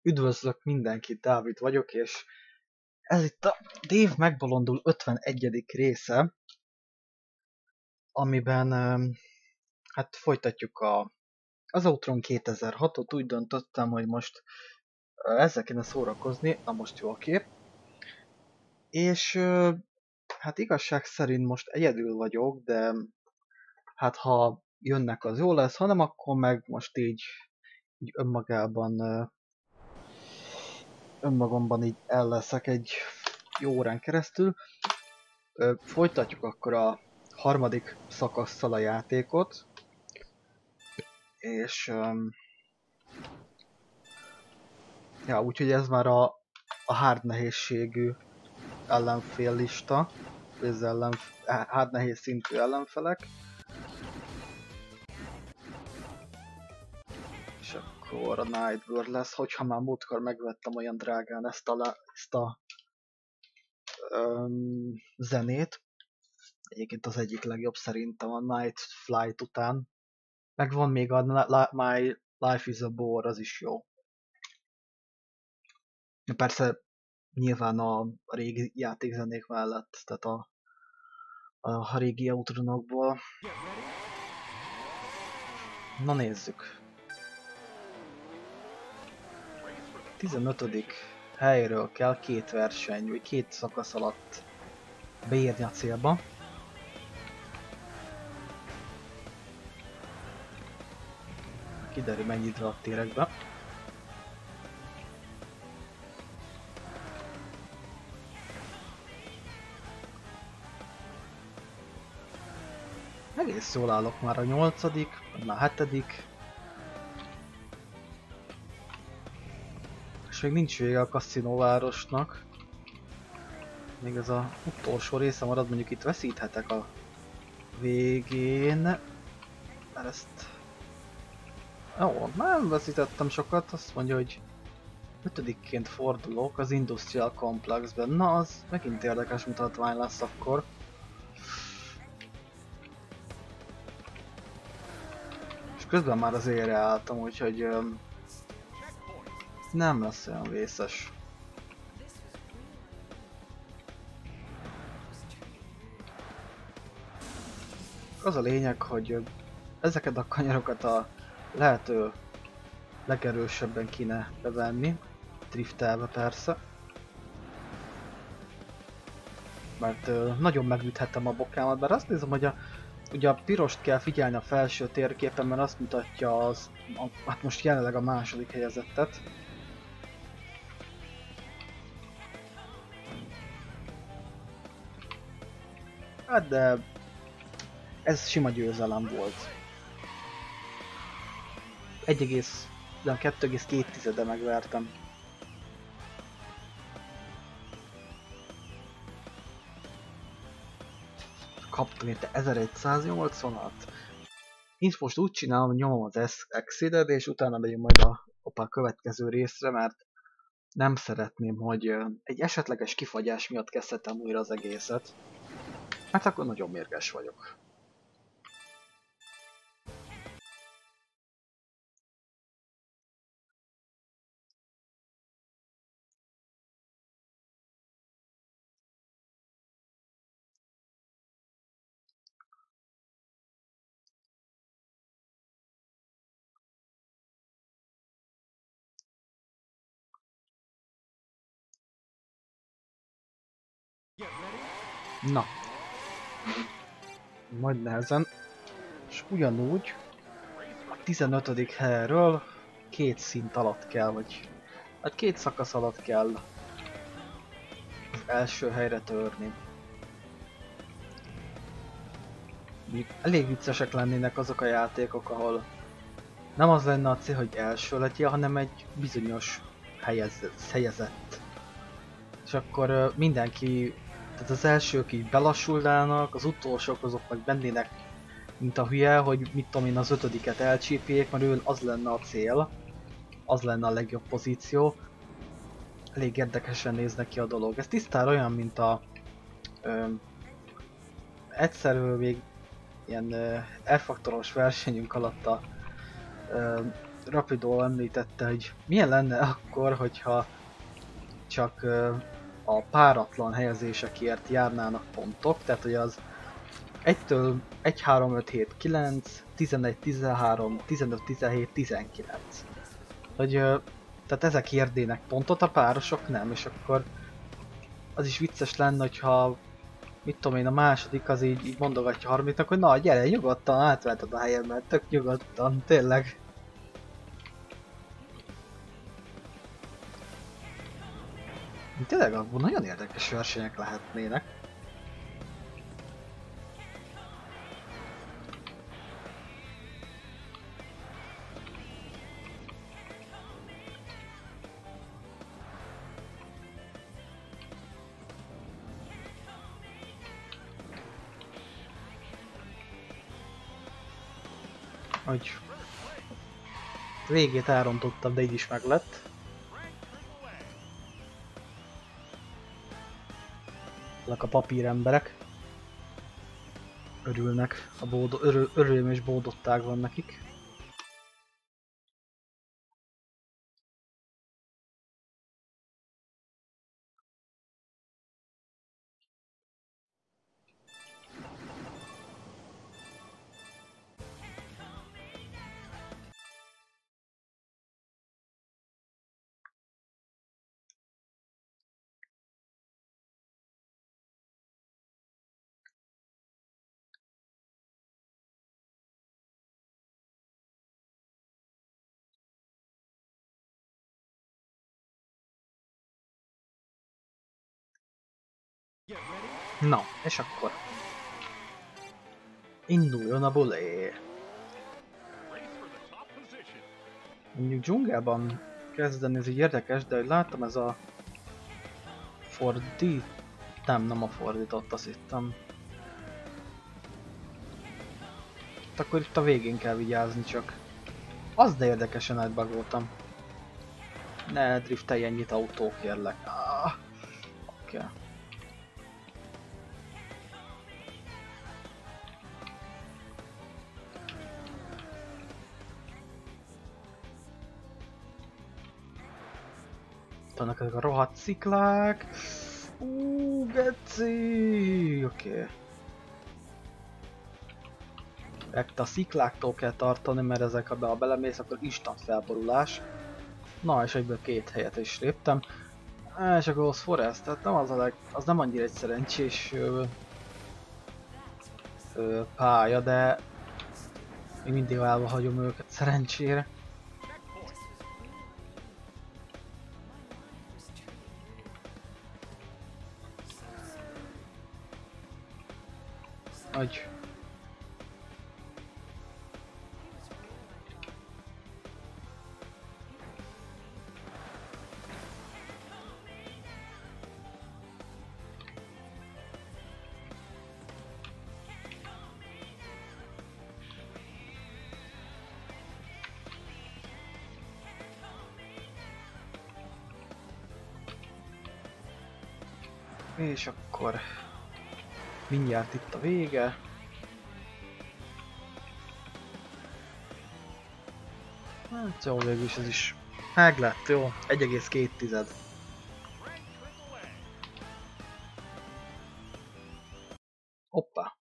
Üdvözlök mindenkit, Dávid vagyok, és ez itt a Dave megbolondul 51. része, amiben hát folytatjuk az Outrun 2006-ot. Úgy döntöttem, hogy most ezzel kéne szórakozni, na most jó a kép. És hát igazság szerint most egyedül vagyok, de hát ha jönnek az jó lesz, hanem akkor meg most így önmagamban így el leszek egy jó órán keresztül. Folytatjuk akkor a harmadik szakasszal a játékot, és ja, úgyhogy ez már a hard nehézségű ellenfél lista, ez hard nehéz szintű ellenfelek. És akkor a Nightbird lesz, hogyha már múltkor megvettem olyan drágán ezt a zenét. Egyébként az egyik legjobb szerintem a Night Flight után. Meg van még a My Life is a Bore, az is jó. Persze nyilván a régi játékzenék mellett, tehát a régi Outrunokból. Na nézzük. 15. helyről kell 2 verseny, vagy 2 szakasz alatt beérni a célba. Kiderül, mennyit alatt érek be. Egész jól állok, már a 8., már 7. És még nincs vége a kaszinóvárosnak. Még ez az utolsó része marad, mondjuk itt veszíthetek a végén. Mert ezt... Jó, nem veszítettem sokat, azt mondja, hogy 5-ként fordulok az Industrial Complexben. Na, az megint érdekes mutatvány lesz akkor. És közben már az élre álltam, úgyhogy nem lesz olyan vészes. Az a lényeg, hogy ezeket a kanyarokat a lehető legerősebben kéne bevenni, driftelve persze. Mert nagyon megüthetem a bokámat, bár azt nézem, hogy ugye a pirost kell figyelni a felső térképen, mert azt mutatja hát most jelenleg a második helyezettet. Hát de ez sima győzelem volt. 2,2 megvertem. Kaptam érte 1180-at. Én most úgy csinálom, hogy nyomom az Exceeded, és utána megyünk majd a következő részre, mert nem szeretném, hogy egy esetleges kifagyás miatt kezdhetem újra az egészet. Hát akkor nagyon mérges vagyok. Na. Majd nehezen. És ugyanúgy a 15. helyről 2 szint alatt kell, vagy hát 2 szakasz alatt kell az első helyre törni. Elég viccesek lennének azok a játékok, ahol nem az lenne a cél, hogy első legyél, hanem egy bizonyos helyezett. És akkor mindenki, tehát az elsők így belassulnának, az utolsók azok meg bennének, mint a hülye, hogy mit tudom én, az 5-et elcsípjék, mert ő az lenne a cél, az lenne a legjobb pozíció. Elég érdekesen néznek ki a dolog. Ez tisztára olyan, mint egyszer még ilyen F-faktoros versenyünk alatt Rapido említette, hogy milyen lenne akkor, hogyha csak a páratlan helyezésekért járnának pontok, tehát hogy az 1-től 1, 3, 5, 7, 9, 11, 13, 15, 17, 19. Hogy, tehát ezek érdének pontot, a párosok nem, és akkor az is vicces lenne, hogyha mit tudom én, a második az így mondogatja a harmadiknak, hogy na gyere, nyugodtan átveheted a helyemet, tök nyugodtan, tényleg. Tényleg abban nagyon érdekes versenyek lehetnének. Hogy végét elrontottam, de így is meg lett. A papíremberek örülnek, örülm és bódották van nekik. Na, és akkor induljon a bulé! Mondjuk dzsungelban kezdeni ez így érdekes, de hogy láttam ez a fordít... Nem a fordított, azt hittem. Akkor itt a végén kell vigyázni csak. Az de érdekesen átbagoltam. Ne driftelj ennyit autó, kérlek. Oké. Okay. Vannak ezek a rohadt sziklák. Geci! Oké. A szikláktól kell tartani, mert ezek, ha belemész, akkor instant felborulás. Na, és egyből 2 helyet is léptem. És a Ghost Forest, tehát nem az nem annyira egy szerencsés pálya, de még mindig állva hagyom őket szerencsére. Hogy és akkor mindjárt itt a vége. Hát jó, végülis ez is meg lett, jó? 1,2. Hoppá!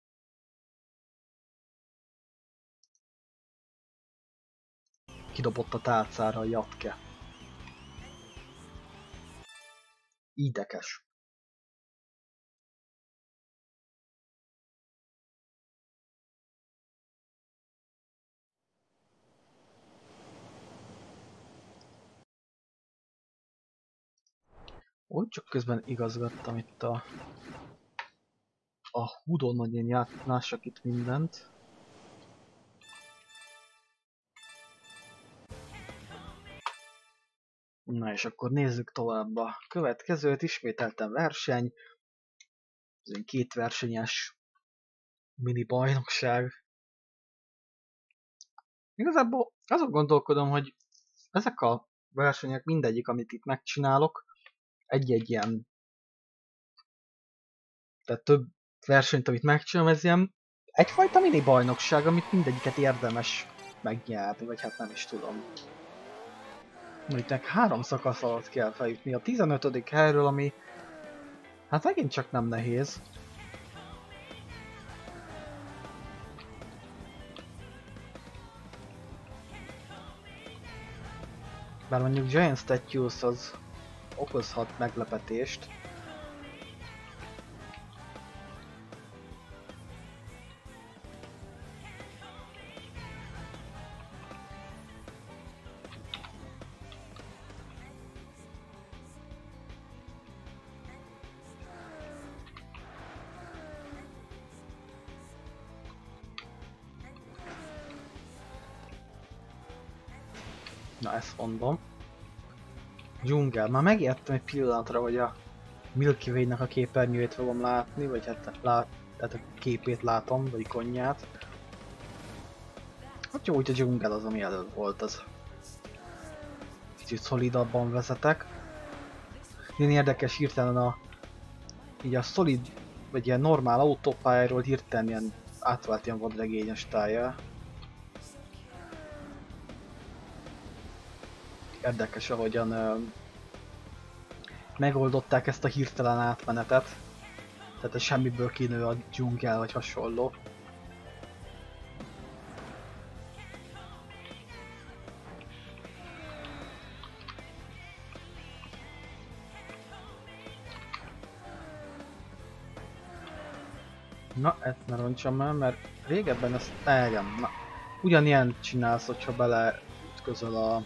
Kidobott a tálcára a Jatke. Idekes. Úgy csak közben igazgattam itt a hudon, hogy én játszássak itt mindent. Na és akkor nézzük tovább a következőt, ismételten verseny. Ez egy 2 versenyes mini bajnokság. Igazából azon gondolkodom, hogy ezek a versenyek mindegyik, amit itt megcsinálok, egy-egy ilyen, tehát több versenyt, amit megcsinálom, ez ilyen egyfajta mini bajnokság, amit mindegyiket érdemes megnyerni, vagy hát nem is tudom. Itt 3 szakasz alatt kell feljutni a 15. helyről, ami hát megint csak nem nehéz. Bár mondjuk Giant Statues az okozhat meglepetést. Na ezt mondom. Dzsungel. Már megijedtem egy pillanatra, hogy a Milky Way-nek a képernyőjét fogom látni, vagy hát, tehát a képét látom, vagy ikonját. Hát jó, hogy a dzsungel az, ami előbb volt, az. Kicsit szolidabban vezetek. Ilyen érdekes hirtelen így a szolid, vagy ilyen normál autópályáról hirtelen ilyen átvált ilyen vadregényes tájjal. Érdekes, ahogyan megoldották ezt a hirtelen átmenetet. Tehát ez semmiből kinő a dzsungel vagy hasonló. Na, ezt ne roncsam el, mert régebben ezt eljem. Na, ugyanilyen csinálsz, hogyha beleütközöl a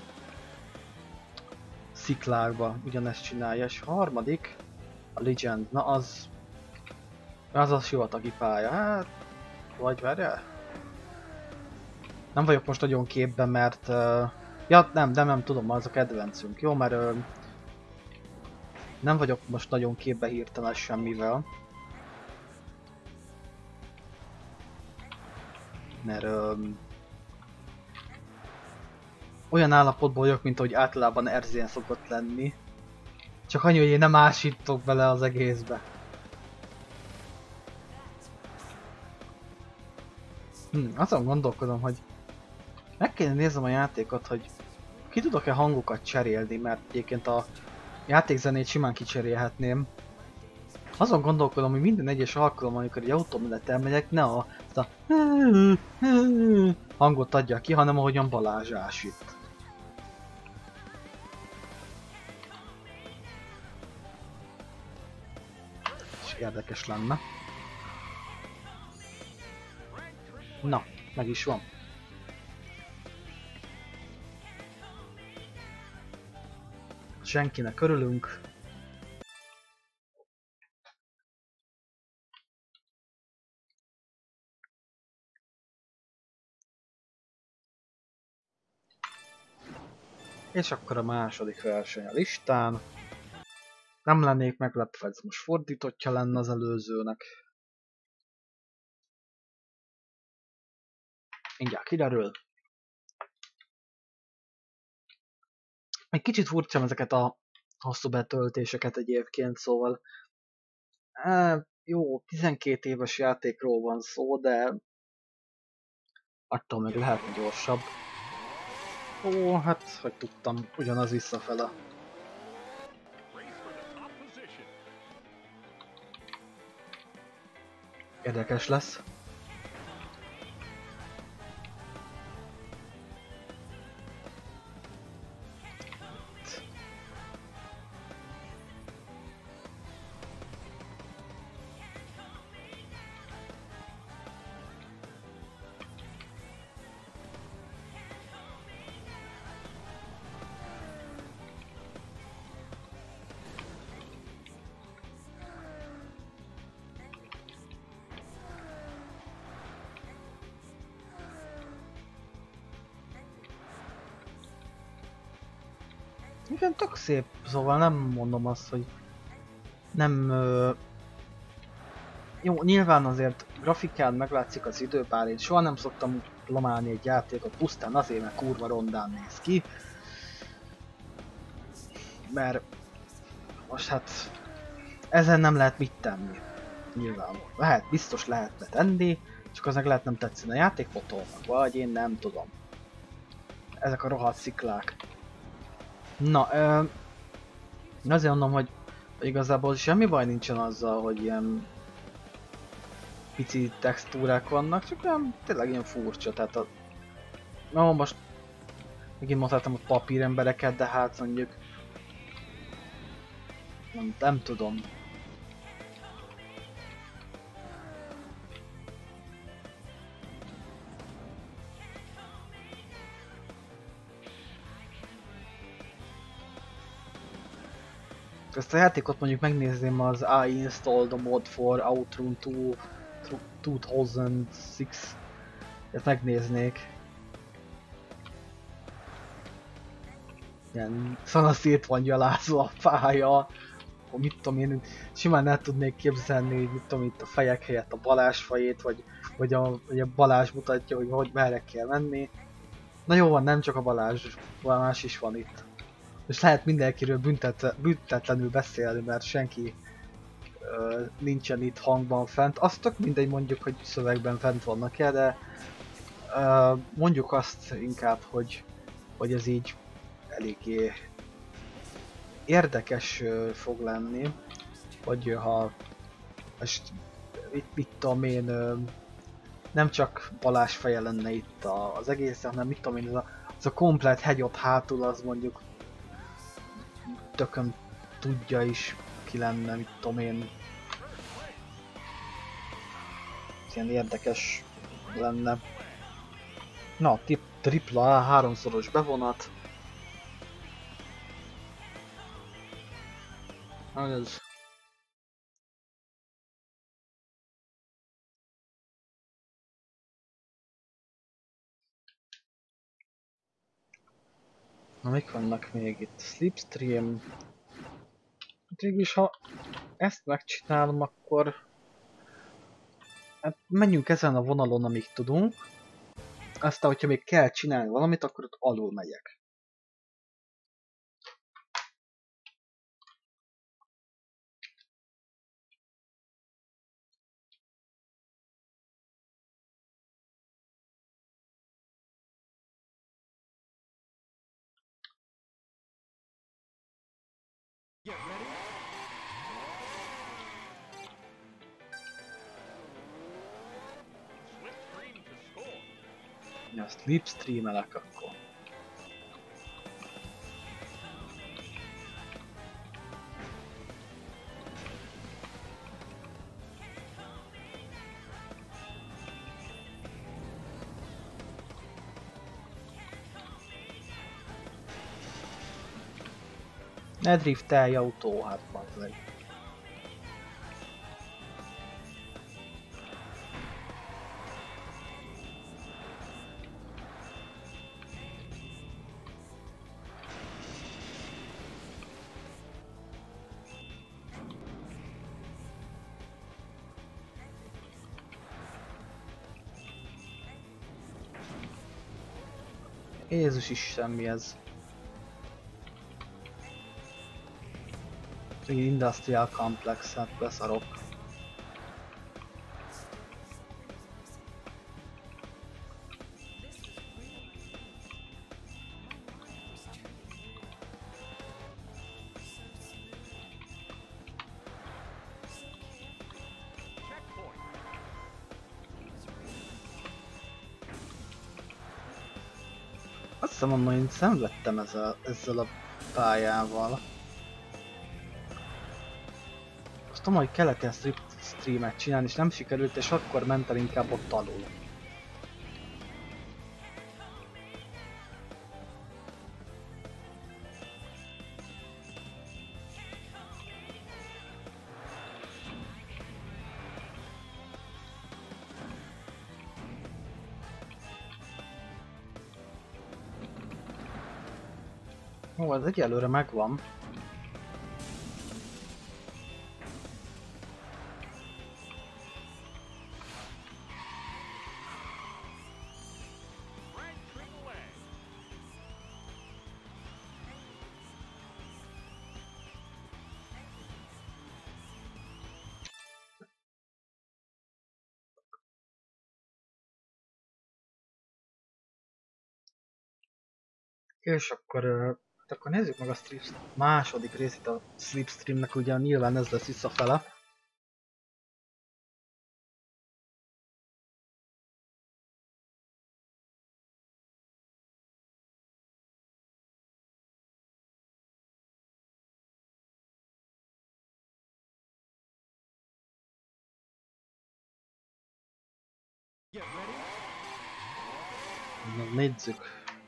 sziklákba, ugyanezt csinálja, és a harmadik, a Legend, na az a sivatagi pálya, hát, vagy várjál? Nem vagyok most nagyon képben, mert, ja nem tudom, az a kedvencünk, jó, mert nem vagyok most nagyon képben hirtelen semmivel. Mert olyan állapotban vagyok, mint ahogy általában Erzén szokott lenni. Csak annyi, hogy én nem ásítok bele az egészbe. Azon gondolkodom, hogy meg kéne néznem a játékot, hogy ki tudok-e hangokat cserélni, mert egyébként a játékzenét simán kicserélhetném. Azon gondolkodom, hogy minden egyes alkalommal, amikor egy autó mellett elmegyek, ne a hangot adja ki, hanem ahogyan Balázs ásít. És érdekes lenne. Na, meg is van. Senkinek örülünk. És akkor a második verseny a listán. Nem lennék meglepve, ez most fordítottja lenne az előzőnek. Mindjárt kiderül. Egy kicsit furcsán ezeket a hosszú betöltéseket egyébként, szóval... jó, 12 éves játékról van szó, de... attól meg lehetne gyorsabb. Ó, hát, hogy tudtam, ugyanaz visszafele. Érdekes lesz. Igen, tök szép, szóval nem mondom azt, hogy nem... Jó, nyilván azért grafikán meglátszik az idő, bár én soha nem szoktam lamálni egy játékot pusztán azért, mert kurva rondán néz ki. Mert most hát ezen nem lehet mit tenni. Nyilván lehet, biztos lehetne tenni, Csak az meg lehet nem tetszeni a játékmotornak, vagy én nem tudom. Ezek a rohadt sziklák. Na, azért mondom, hogy igazából semmi baj nincsen azzal, hogy ilyen pici textúrák vannak, csak olyan tényleg ilyen furcsa, tehát a... Na most megint mondhatom a papírembereket, de hát mondjuk... Nem tudom. Ezt a játékot mondjuk megnézném az I installed a mod for Outrun 2006. Ezt megnéznék. Ilyen szanaszét van gyalázva a pálya. Mit tudom én, simán el tudnék képzelni, mit tudom itt a fejek helyett a Balázs fejét, vagy a Balázs mutatja, hogy merre kell menni. Na jó van, nem csak a Balázs, más is van itt. És lehet mindenkiről büntetlenül beszélni, mert senki nincsen itt hangban fent. Azt tök mindegy mondjuk, hogy szövegben fent vannak-e, de mondjuk azt inkább, hogy ez így eléggé érdekes fog lenni, hogy ha most mit tudom én, nem csak Balázs feje lenne itt az egész, hanem mit tudom én, az a komplet hegy ott hátul, az mondjuk tökön tudja is ki lenne, mit tudom én. Ilyen érdekes lenne. Na, tripla A, háromszoros bevonat. Ez. Na, mik vannak még itt? Slipstream. Hát végülis, ha ezt megcsinálom, akkor hát menjünk ezen a vonalon, amíg tudunk. Aztán, hogyha még kell csinálni valamit, akkor ott alul megyek. Ja, slipstreamelek akkor. Ne driftelj autó, hát bazd meg. Jézus Isten, mi ez? Industrial Complex, hát beszarok. Azt hiszem, mondom, én szenvedtem ezzel a pályával. Azt tudom, hogy kellett ilyen streamet csinálni, és nem sikerült, és akkor ment el inkább ott alul. Ó, ez egyelőre megvan. És akkor, hát akkor nézzük meg a második részét a Slipstreamnek, ugye nyilván ez lesz visszafele. Na, nézzük.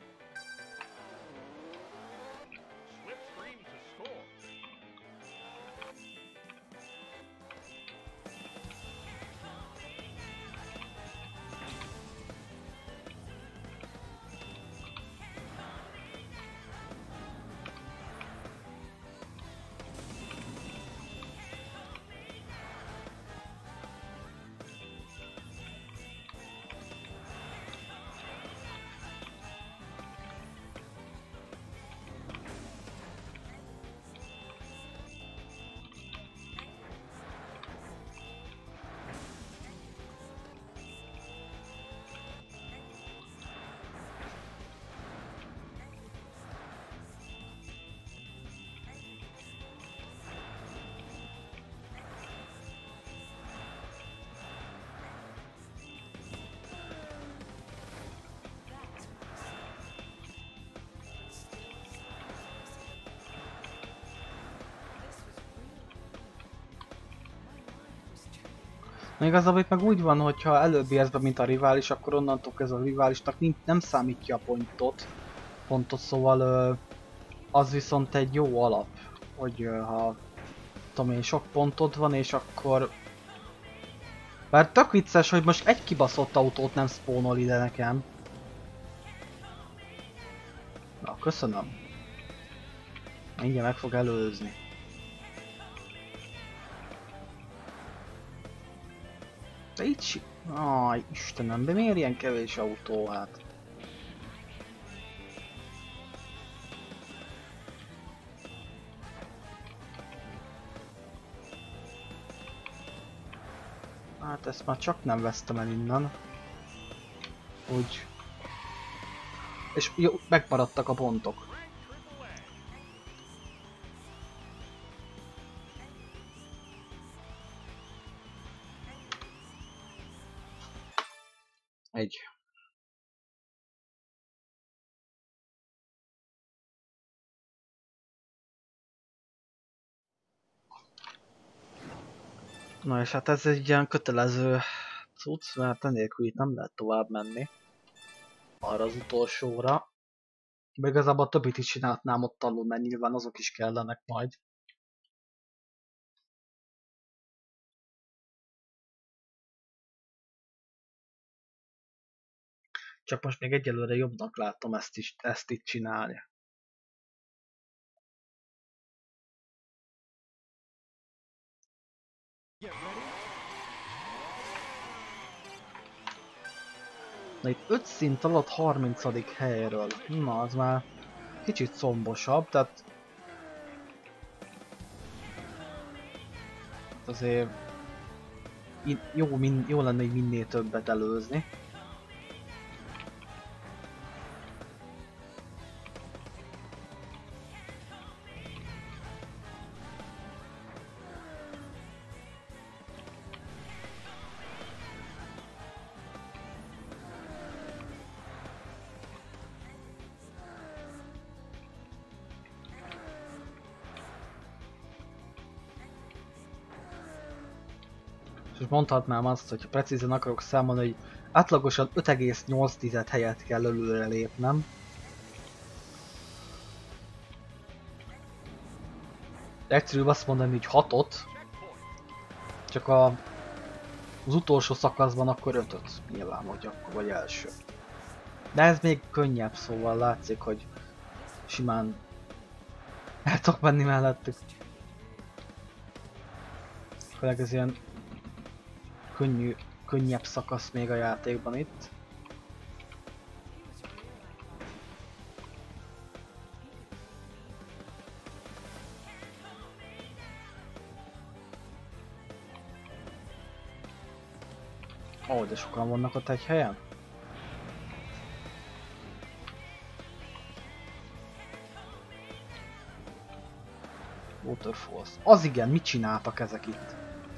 Na igazából itt meg úgy van, hogyha előbb érsz be, mint a rivális, akkor onnantól kezdve a riválisnak nem számítja a pontot, szóval az viszont egy jó alap, hogy ha tudom én, sok pontod van, és akkor... Bár tök vicces, hogy most egy kibaszott autót nem spawnol ide nekem. Na, köszönöm. Mindjárt meg fog előzni. De így... Aj, Istenem, de miért ilyen kevés autó, hát? Hát ezt már csak nem vesztem el innen. Úgy... És jó, megmaradtak a pontok. Egy. Na és hát ez egy ilyen kötelező cucc, mert enélkül itt nem lehet tovább menni. Arra az utolsóra. De igazából a többit is csinálhatnám ott alul, mert nyilván azok is kellenek majd. Csak most még egyelőre jobbnak látom ezt itt csinálni. Na itt 5 szint alatt 30. helyről. Na, az már kicsit szombosabb, tehát... Azért... Jó lenne így minél többet előzni. És mondhatnám azt, hogy precízen akarok számolni, hogy átlagosan 5,8 helyet kell előre lépnem. Egyszerűbb azt mondani, hogy 6-ot, csak az utolsó szakaszban akkor 5-öt nyilván, hogy akkor vagy első. De ez még könnyebb, szóval látszik, hogy simán el tudok menni mellettük. Főleg ez ilyen könnyebb szakasz még a játékban itt. Ó, de sokan vannak ott egy helyen. Waterfalls. Az igen, mit csináltak ezek itt?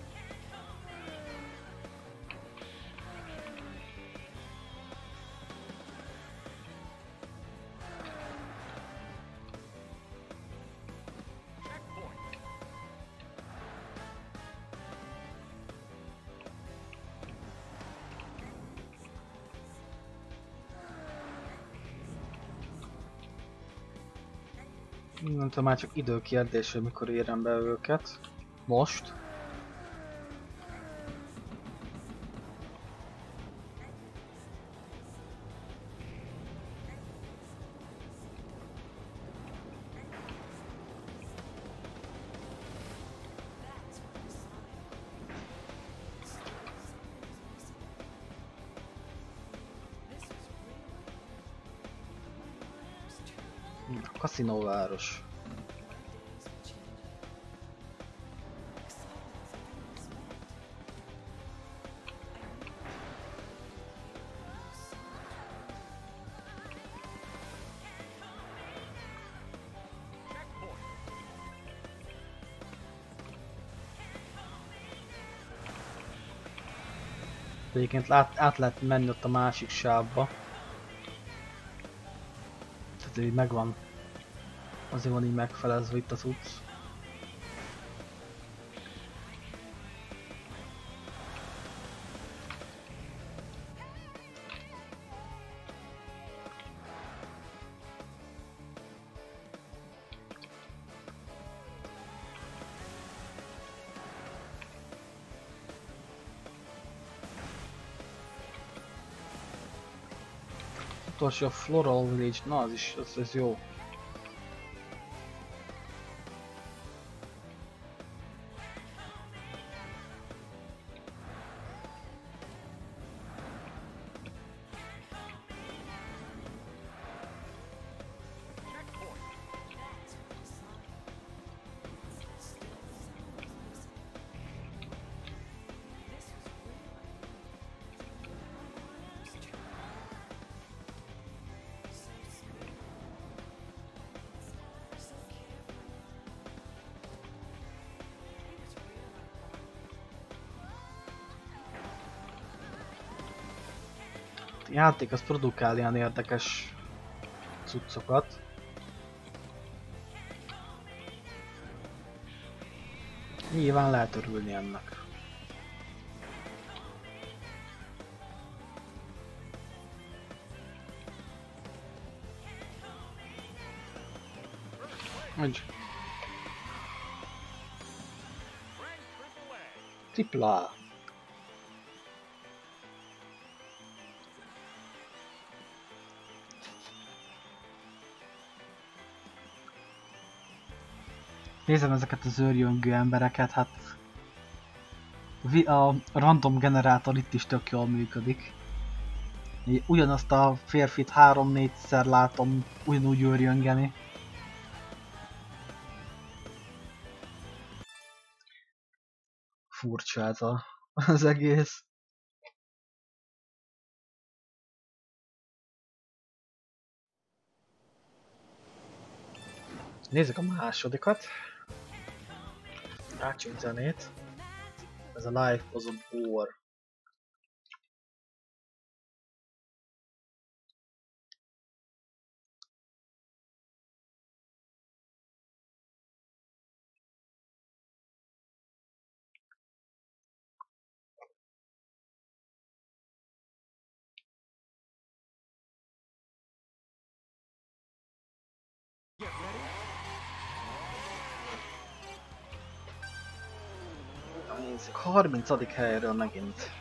Nem tudom, már csak időkérdés, hogy mikor érem be őket. Most. Kaszinóváros. Egyébként át lehet menni ott a másik sávba. Tehát így megvan. Azért van így megfelezve itt az utc. Utolsó a Floral Village, na az is, az jó. A játék az produkál ilyen érdekes cuccokat. Nyilván lehet örülni ennek. Hogy? Tripla. Nézem ezeket az őrjöngő embereket, hát a random generátor itt is tök jól működik. Ugyanazt a férfit 3-4-szer látom ugyanúgy őrjöngeni. Furcsa ez az egész. Nézzük a másodikat. Rácsunk zenét. Ez a Life was a Bore. Nézzük, 30. helyről megint.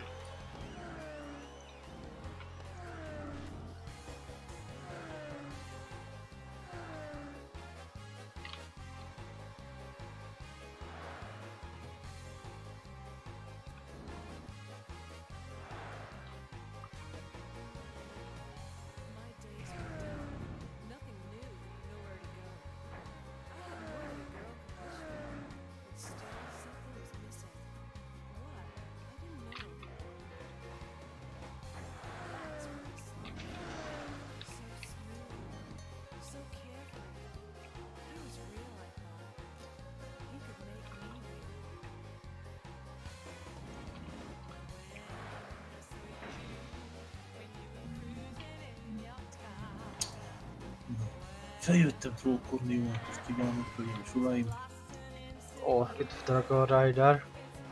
Feljöttem trókodni, jó, kívánok, hölgyeim és uraim. Ó, itt Dragon Rider.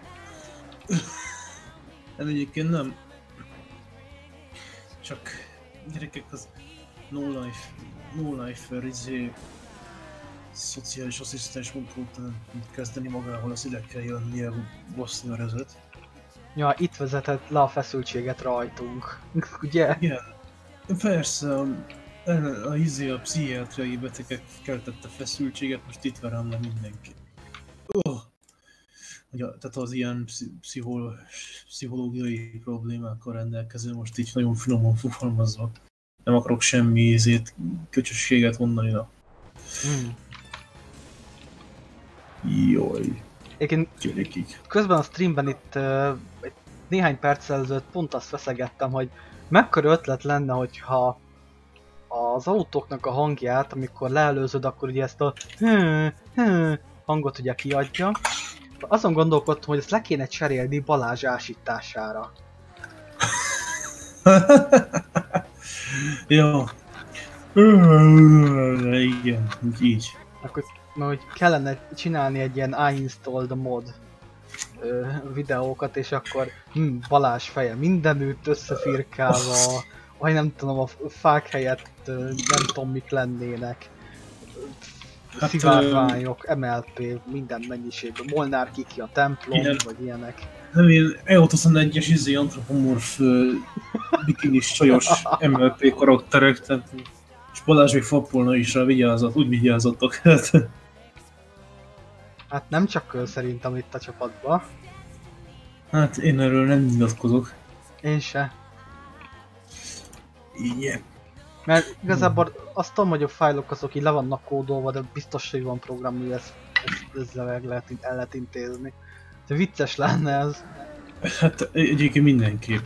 Nem, egyébként nem. Csak gyerekek, az No Life szociális asszisztens munka után kezdeni magával, az ide kell jönnie baszni a rezet. Ja, itt vezetett le a feszültséget rajtunk, ugye? Igen. Persze, a pszichiátriai betegek keltette feszültséget, most itt verem le mindenki. Tehát az ilyen pszichológiai problémákkal rendelkező, most így nagyon finoman fogalmazva. Nem akarok semmi köcsösséget mondani, na. Jaj. Gyerekik. Közben a streamben itt néhány perccel ezelőtt pont azt feszegettem, hogy mekkora ötlet lenne, hogyha az autóknak a hangját, amikor leelőzöd, akkor ugye ezt a hangot ugye kiadja. Azon gondolkodtam, hogy ezt le kéne cserélni Balázs ásítására. Ja. Igen, így. Akkor hogy kellene csinálni egy ilyen I-installed mod videókat, és akkor Balázs feje mindenütt összefirkálva, vagy nem tudom, a fák helyett nem tudom mik lennének. Hát, szivárványok, MLP, minden mennyiségben, Molnár Kiki a templom, ilyen, vagy ilyenek. Nem, ilyen EO21-es antropomorf bikinis csajos MLP karakterek, tehát és Balázs még fappolna is rá, vigyázat, úgy vigyázzatok. Hát nem csak ő szerintem itt a csapatban. Hát én erről nem nyilatkozok. Én se. Igen. Mert igazából azt tudom, hogy a fájlok azok így le vannak kódolva, de biztos, hogy van program, hogy ezzel el lehet intézni. De vicces lenne ez. Hát egyébként mindenképp.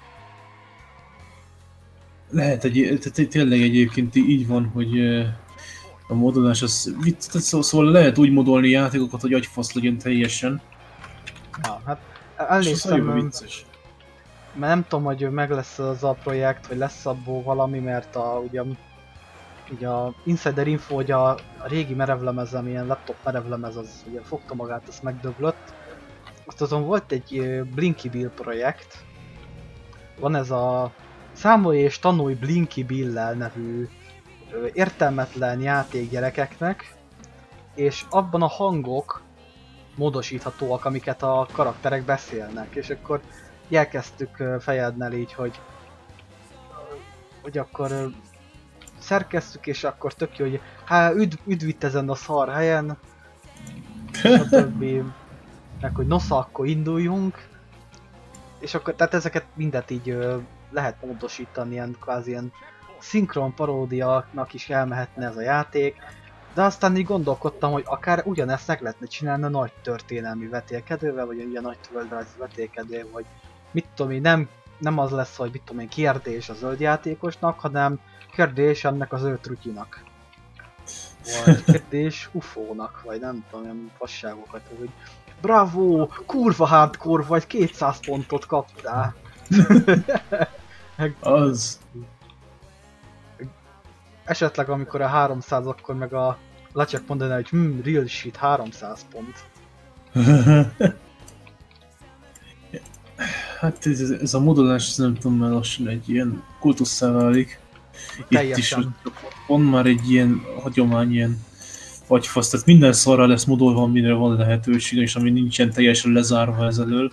Lehet, tényleg egyébként így van, hogy a modolás az szóval lehet úgy modolni játékokat, hogy agyfasz legyen teljesen. Ja, hát elnéztem, mert nem tudom, hogy meg lesz az a projekt, vagy lesz abból valami, mert ugye a Insider Info, hogy a régi merevlemezem, ilyen laptop merevlemez, az ugye fogta magát, azt megdöblött. Azt azon volt egy Blinky Bill projekt. Van ez a Számolj és tanulj Blinky Bill-lel nevű értelmetlen játék gyerekeknek, és abban a hangok módosíthatóak, amiket a karakterek beszélnek, és akkor elkezdtük fejednel így, hogy akkor szerkesztjük, és akkor tök jó, hogy hát üdv itt ezen a szar helyen, és a többi, meg hogy nosza, akkor induljunk, és akkor tehát ezeket mindet így lehet módosítani, ilyen kvázi ilyen szinkron paródiának is elmehetne ez a játék, de aztán így gondolkodtam, hogy akár ugyanezt meg lehetne csinálni a nagy történelmi vetélkedővel, vagy ilyen nagy földrajzi vetélkedő, vagy mit tudom én, nem az lesz, hogy mit tudom én, kérdés a zöld játékosnak, hanem kérdés ennek az ő trutyinak. Vagy kérdés UFO-nak, vagy nem tudom, ilyen fasságokat, hogy bravo, kurva hardcore vagy, 200 pontot kaptál. Az. Esetleg amikor a 300, akkor meg a Lacsek mondaná, hogy real shit, 300 pont. Hát ez a modolás, nem tudom, már lassan egy ilyen kultusszá válik. Teljesen. Itt is van már egy ilyen hagyomány, ilyen agyfasz, tehát minden szarra lesz modolva, amire van lehetőség, és ami nincsen teljesen lezárva ez elől.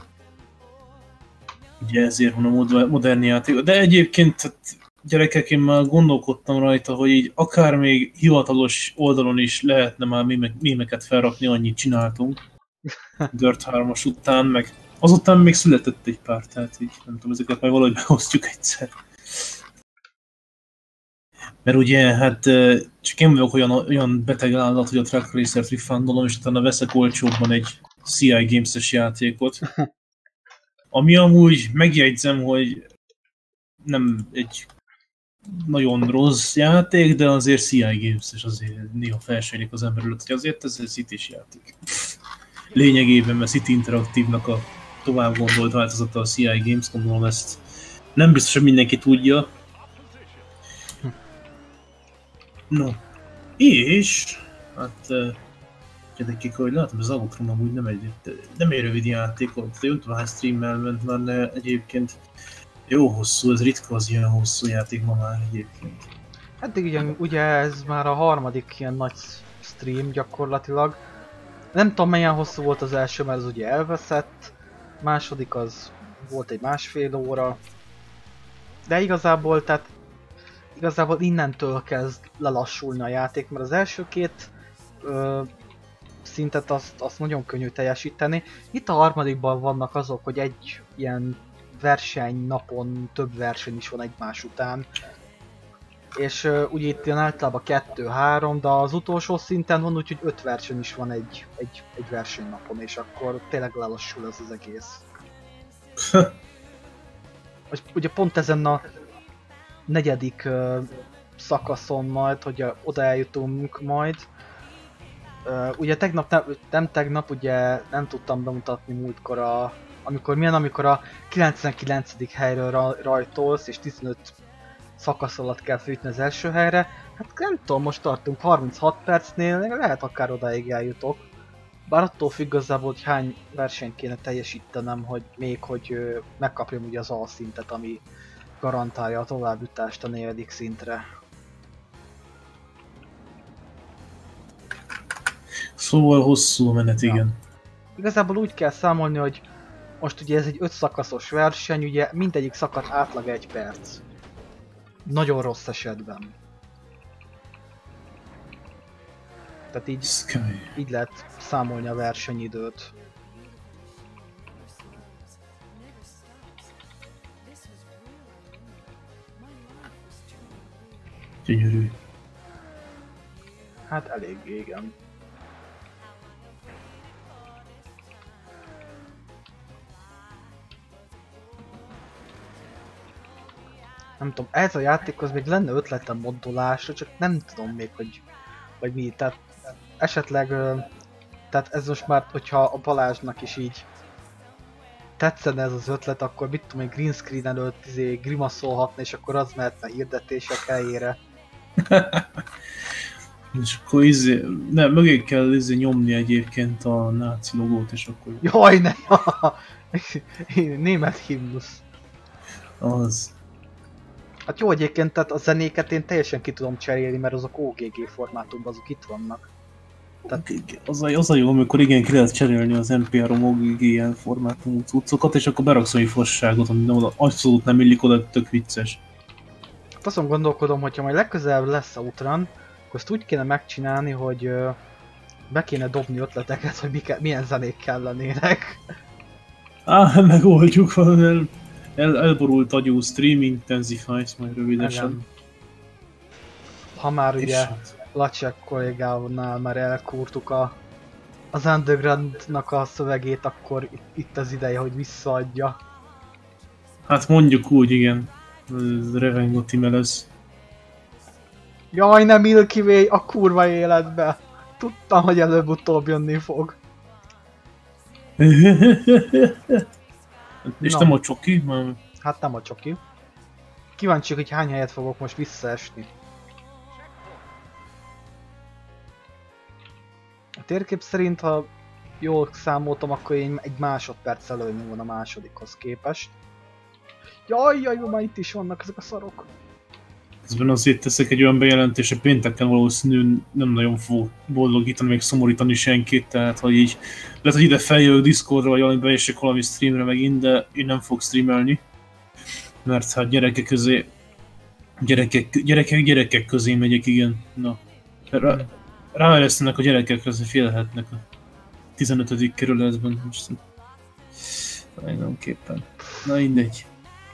Ugye ezért van a modern játék. De egyébként, hát, gyerekek, én már gondolkodtam rajta, hogy így akár még hivatalos oldalon is lehetne már mémeket felrakni, annyit csináltunk. Dirt 3-as után, meg azután még született egy pár, tehát így nem tudom, ezeket majd valahogy megosztjuk egyszer. Mert ugye, hát csak én vagyok olyan beteg állat, hogy a Truck Racer-t refundolom, és utána veszek olcsóbban egy CI Games-es játékot. Ami amúgy megjegyzem, hogy nem egy nagyon rossz játék, de azért CI Games-es azért néha felsejlik az ember előtt, hogy azért ez egy City-s játék. Lényegében, mert City Interaktívnak a tovább gondolt változata a CI Games, gondolom ezt nem biztos, hogy mindenki tudja. No, És hát gyerekek, ahogy látom, az Outrun amúgy nem egy rövid játék volt, de úgy van, streammel ment már, de egyébként jó hosszú, ez ritka az ilyen hosszú játék ma már egyébként. Hát ugye ez már a harmadik ilyen nagy stream gyakorlatilag. Nem tudom milyen hosszú volt az első, mert az ugye elveszett. Második az volt egy másfél óra. De igazából innentől kezd lelassulni a játék, mert az első két szintet azt nagyon könnyű teljesíteni. Itt a harmadikban vannak azok, hogy egy ilyen versenynapon több verseny is van egymás után. És ugye itt ilyen általában 2-3, de az utolsó szinten van úgyhogy 5 verseny is van egy versenynapon, és akkor tényleg lelassul ez az egész. Ugye pont ezen a negyedik szakaszon majd, hogy oda eljutunk majd. Ugye nem tegnap, ugye nem tudtam bemutatni múltkor amikor a 99. helyről rajtolsz, és 15 szakasz alatt kell fűtni az első helyre. Hát nem tudom, most tartunk 36 percnél, lehet akár odáig eljutok. Bár attól függ igazából, hogy hány versenyt kéne teljesítenem, hogy megkapjam ugye az alszintet, ami garantálja a továbbjutást a 4. szintre. Szóval hosszú a menet, ja. igen. Igazából úgy kell számolni, hogy most ugye ez egy 5 szakaszos verseny, ugye mindegyik szakasz átlag 1 perc. Nagyon rossz esetben. Tehát így lehet számolni a versenyidőt. Gyönyörű. Hát elég, igen. Nem tudom, ez a játékhoz még lenne ötletem moddolásra, csak nem tudom még, hogy mi. Tehát esetleg, tehát ez most már, hogyha a Balázsnak is így tetszene ez az ötlet, akkor mit tudom, egy green screen előtt grimaszolhatna, és akkor az mehetne hirdetések helyére. És akkor mögé kell nyomni egyébként a náci logót, és akkor... Jaj, ne! Német himnusz. Az. Hát jó, egyébként, tehát a zenéket én teljesen ki tudom cserélni, mert azok OGG formátumban azok itt vannak. Tehát... Az a jó, amikor igen, ki lehet cserélni az NPR-om OGG ilyen formátumú cuccokat, és akkor beraksz olyan fasságot, ami abszolút nem illik oda, tök vicces. Hát azon gondolkodom, hogyha majd legközelebb lesz Outrun, akkor ezt úgy kéne megcsinálni, hogy be kéne dobni ötleteket, hogy milyen zenék kellenének. Megoldjuk valami. Elborult agyú stream intensifies majd rövidesen. Igen. Ha már ugye Lacsek kollégánál már elkúrtuk az Underground-nak a szövegét, akkor itt az ideje, hogy visszaadja. Hát mondjuk úgy, igen. Revengoti melez. Jaj, nem Milky Way a kurva életbe! Tudtam, hogy előbb-utóbb jönni fog. És nem a csoki? Hát nem a csoki. Kíváncsi, hogy hány helyet fogok most visszaesni. A térkép szerint, ha jól számoltam, akkor én egy másodperc előnyöm van a másodikhoz képest. Jaj, már itt is vannak ezek a szarok. Ezben azért teszek egy olyan bejelentést, hogy pénteken valószínűleg nem nagyon fog boldogítani, még szomorítani senkit, tehát hogy így lehet, hogy ide feljövök Discordra, vagy valami beesek valami streamre megint, de én nem fog streamelni. Mert hát gyerekek közé megyek, igen. Na. Ráeresztenek a gyerekek közé, félhetnek a 15. kerületben. Most mindenképpen. Na mindegy.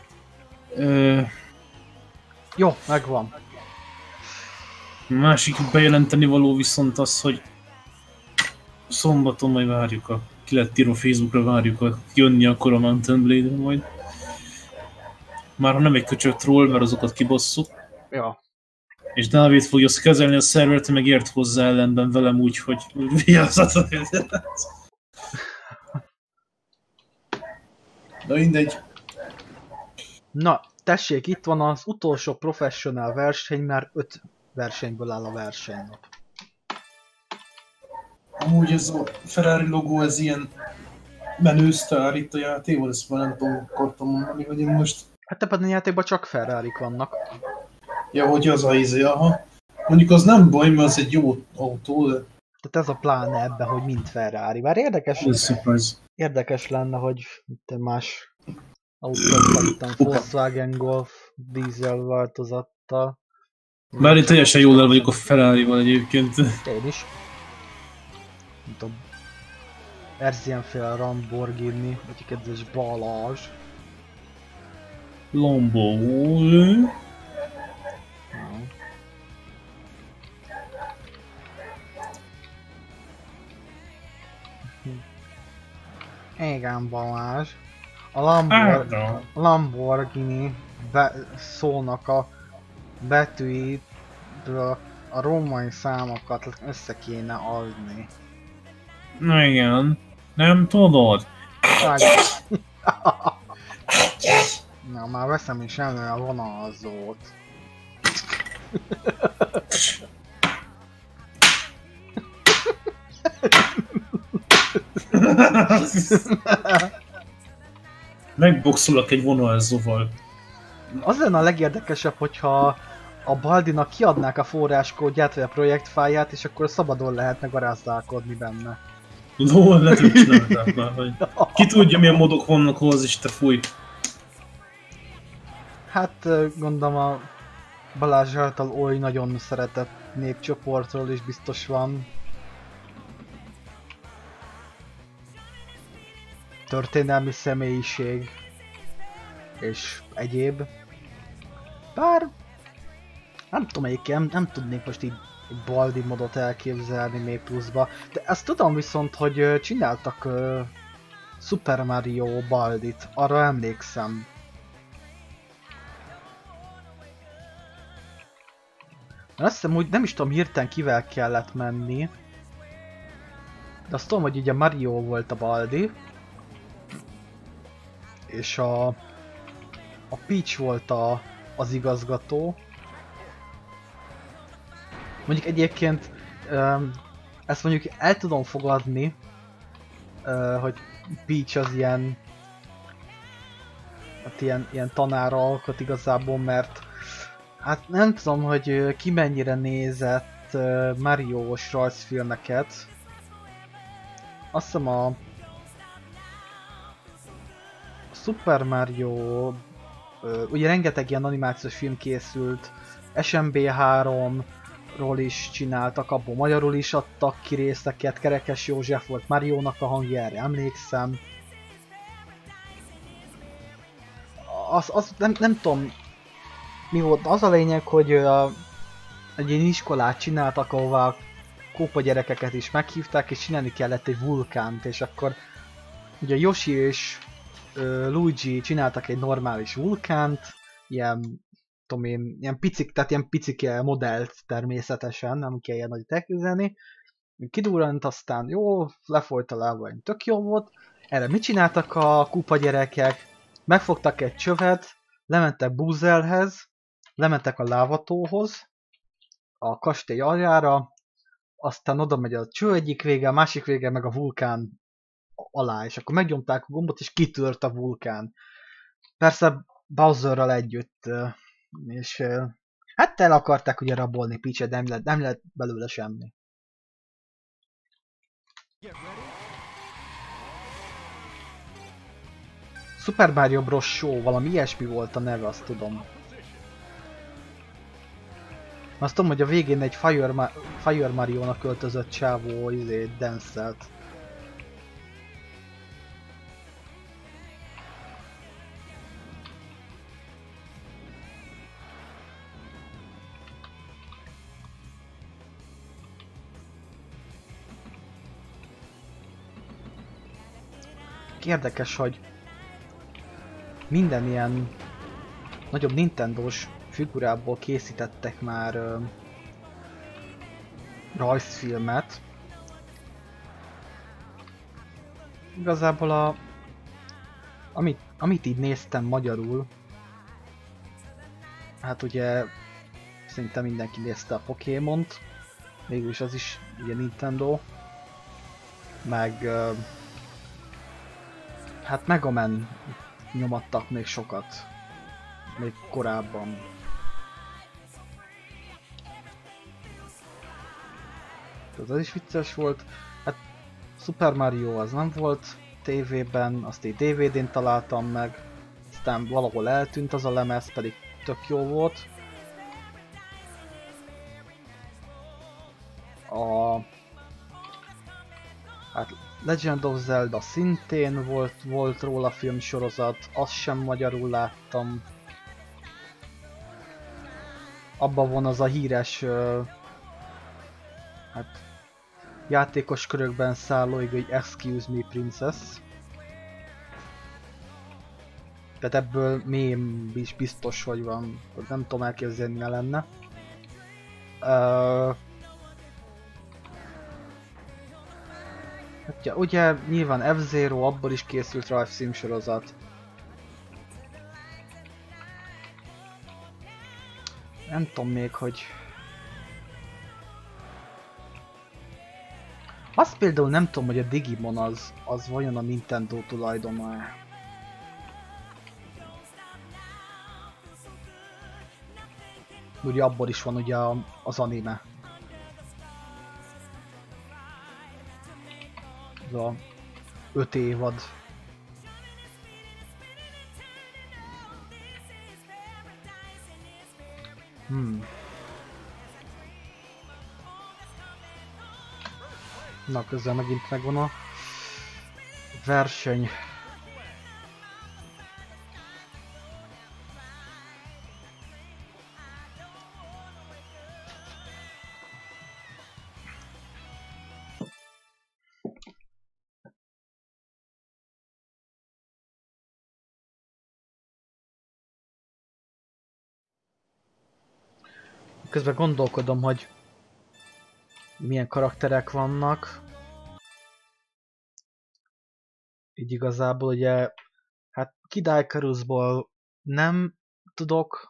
Jó, megvan. Másik bejelenteni való viszont az, hogy szombaton majd várjuk ki lett írva Facebookra, várjuk jönni akkor a Mountain Blade-re majd. Már nem egy köcsög troll, mert azokat kibasszuk. Ja. És Dávid fogja kezelni a szervert, meg ért hozzá ellenben velem úgy, hogy vigyázzat. Na mindegy. Na, tessék, itt van az utolsó professional verseny, már 5 versenyből áll a versenynap. Amúgy ez a Ferrari logó, ez ilyen menő sztár itt a játékban, ezt már nem tudom, akartam mondani, hogy én most... Hát ebben a játékban csak Ferrarik vannak. Ja, hogy az a izé, aha. Mondjuk az nem baj, mert az egy jó autó, de... Tehát ez a pláne ebben, hogy mind Ferrari. Bár érdekes lenne, hogy itt más autót kaptam, Volkswagen Golf diesel változattal. Bár én teljesen jól el vagyok a Ferrari-val egyébként. Én is. Nem tudom. Erzsienféle Lamborghini, vagy kedves Balázs. Lambo. Igen, Balázs. A Lamborghini szónak a betűitből a római számokat össze kéne adni. Na igen, nem tudod? Na, már veszem is elő a vonalzót. Megboxolok egy vonalzóval. Az lenne a legérdekesebb, hogyha a Baldinak kiadnák a forráskódját vagy a projektfáját, és akkor szabadon lehetne garázdálkodni benne. Lol, lehet, hogy csinálták már, hogy... Ki tudja, milyen modok vannak hozzá, is te fúj. Hát gondolom a Balázs által oly nagyon szeretett népcsoportról is biztos van. Történelmi személyiség és egyéb. Bár nem tudom egyébként, nem tudnék most így egy Baldi modot elképzelni még pluszba. De ezt tudom viszont, hogy csináltak Super Mario Baldit, arra emlékszem. Azt hiszem, hogy nem is tudom hirtelen kivel kellett menni. De azt tudom, hogy ugye Mario volt a Baldi. És a Peach volt az igazgató. Mondjuk egyébként ezt mondjuk el tudom fogadni, hogy Peach az ilyen, hát ilyen tanára alkot igazából, mert hát nem tudom, hogy ki mennyire nézett Mario-s rajzfilmeket. Azt hiszem a Super Mario, ugye rengeteg ilyen animációs film készült, SMB3-ról is csináltak, abból magyarul is adtak ki részeket, Kerekes József volt Mario-nak a hangja, erre emlékszem. Nem tudom mi volt, az a lényeg, hogy egy ilyen iskolát csináltak, ahová kópa gyerekeket is meghívták, és csinálni kellett egy vulkánt, és akkor ugye Yoshi és Luigi csináltak egy normális vulkánt, ilyen, tudom én, ilyen picike modellt természetesen, nem kell ilyen nagyot elképzelni. Kidurrant, aztán jó, lefolyt a lába, tök jó volt. Erre mit csináltak a kupa gyerekek? Megfogtak egy csövet, lementek Boozelhez, lementek a lávatóhoz, a kastély aljára, aztán oda megy a cső egyik vége, a másik vége meg a vulkán alá, és akkor megnyomták a gombot, és kitört a vulkán. Persze Bowserral együtt, és hát el akarták ugye rabolni Peach-et, de nem lett belőle semmi. Super Mario Bros. Show, valami ilyesmi volt a neve, azt tudom. Azt tudom, hogy a végén egy Fire Mario-nak költözött csávó dance-elt. Érdekes, hogy minden ilyen nagyobb Nintendo-s figurából készítettek már rajzfilmet. Igazából amit így néztem magyarul, hát ugye szinte mindenki nézte a Pokémont, végülis az is ugye Nintendo. meg hát Mega Man nyomattak még sokat, még korábban. Az is vicces volt. Hát Super Mario az nem volt tévében, azt így DVD-n találtam meg, aztán valahol eltűnt az a lemez, pedig tök jó volt. Hát Legend of Zelda szintén volt róla filmsorozat, azt sem magyarul láttam. Abban van az a híres hát játékos körökben szálló, hogy Excuse Me Princess. Tehát ebből mém is biztos, hogy van, nem tudom elképzelni, mi lenne. Hát ja, ugye nyilván F-Zero, abból is készült rajzfilm sorozat. Nem tudom még, hogy... Azt például nem tudom, hogy a Digimon az vajon a Nintendo tulajdona-e. Ugye abból is van ugye az anime. Ez a 5 évad. Na, közben megint megvan a verseny. Közben gondolkodom, hogy milyen karakterek vannak. Így igazából ugye, hát Kid Icarusból nem tudok.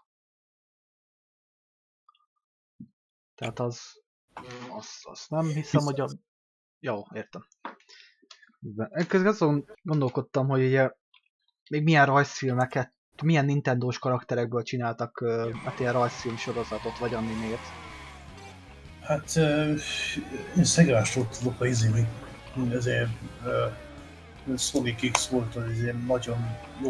Tehát azt nem hiszem, hogy a... Jó, értem. Közben azon gondolkodtam, hogy ugye még milyen rajzfilmeket, milyen Nintendo-s karakterekből csináltak hát ilyen rajzfilm sorozatot, vagy animét. Hát én Szegásról tudok az izémi, ezért Sonic X volt az izé nagyon jó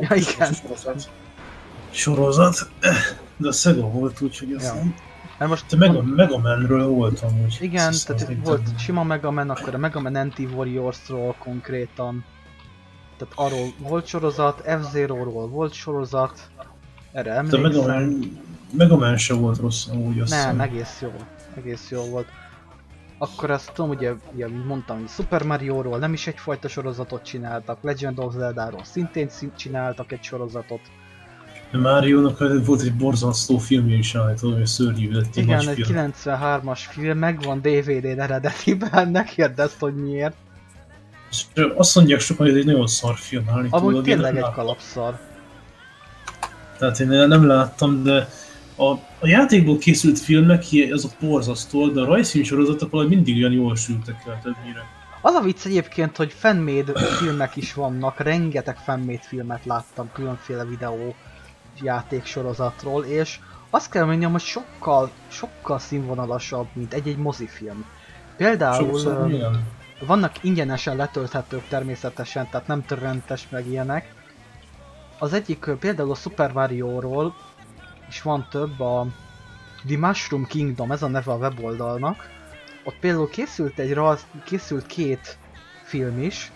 sorozat, de a Sega volt, úgyhogy azt nem. Mert most Mega Man-ről voltam, úgy. Igen, tehát volt sima Mega Man, akkor a Mega Man Anti-Warriors-ról konkrétan. Tehát arról volt sorozat, F-Zero-ról volt sorozat. Erre emlékszem. Mega Man se volt rossz, úgy azt nem, egész jó volt. Akkor azt tudom, ugye mondtam, hogy Super Mario-ról nem is egyfajta sorozatot csináltak, Legend of Zelda-ról szintén csináltak egy sorozatot. De Mario-nak volt egy borzasztó filmje is állítólag, hogy szörnyű lett egy igen, egy 93-as film, megvan DVD-n eredetiben, ne kérdezd, hogy miért. És azt mondják sokan, hogy ez egy nagyon szar film állítólag. Amúgy tényleg egy kalapszar. Tehát én nem láttam, de a játékból készült filmek, az a borzasztó, de a rajzfilm sorozatok valahogy mindig olyan jól sültek el többnyire. Az a vicc egyébként, hogy fanmade filmek is vannak, rengeteg fanmade filmet láttam különféle videó játéksorozatról, és azt kell mondjam, hogy sokkal színvonalasabb, mint egy mozifilm. Például vannak ingyenesen letölthetők természetesen, tehát nem torrentes meg ilyenek. Az egyik például a Super Mario-ról is van több, a The Mushroom Kingdom, ez a neve a weboldalnak. Ott például készült 2 film is.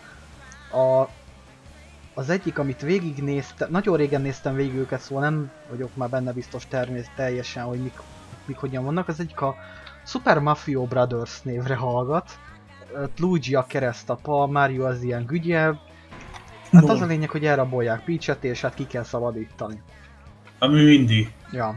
Az egyik, amit végignéztem, nagyon régen néztem végig őket, szóval nem vagyok már benne biztos teljesen, hogy mik hogyan vannak. Az egyik a Super Mario Brothers névre hallgat. Luigi a keresztapa, Mario az ilyen gügye. Hát az a lényeg, hogy elrabolják Peach-et, és hát ki kell szabadítani. Ami mindig. Ja.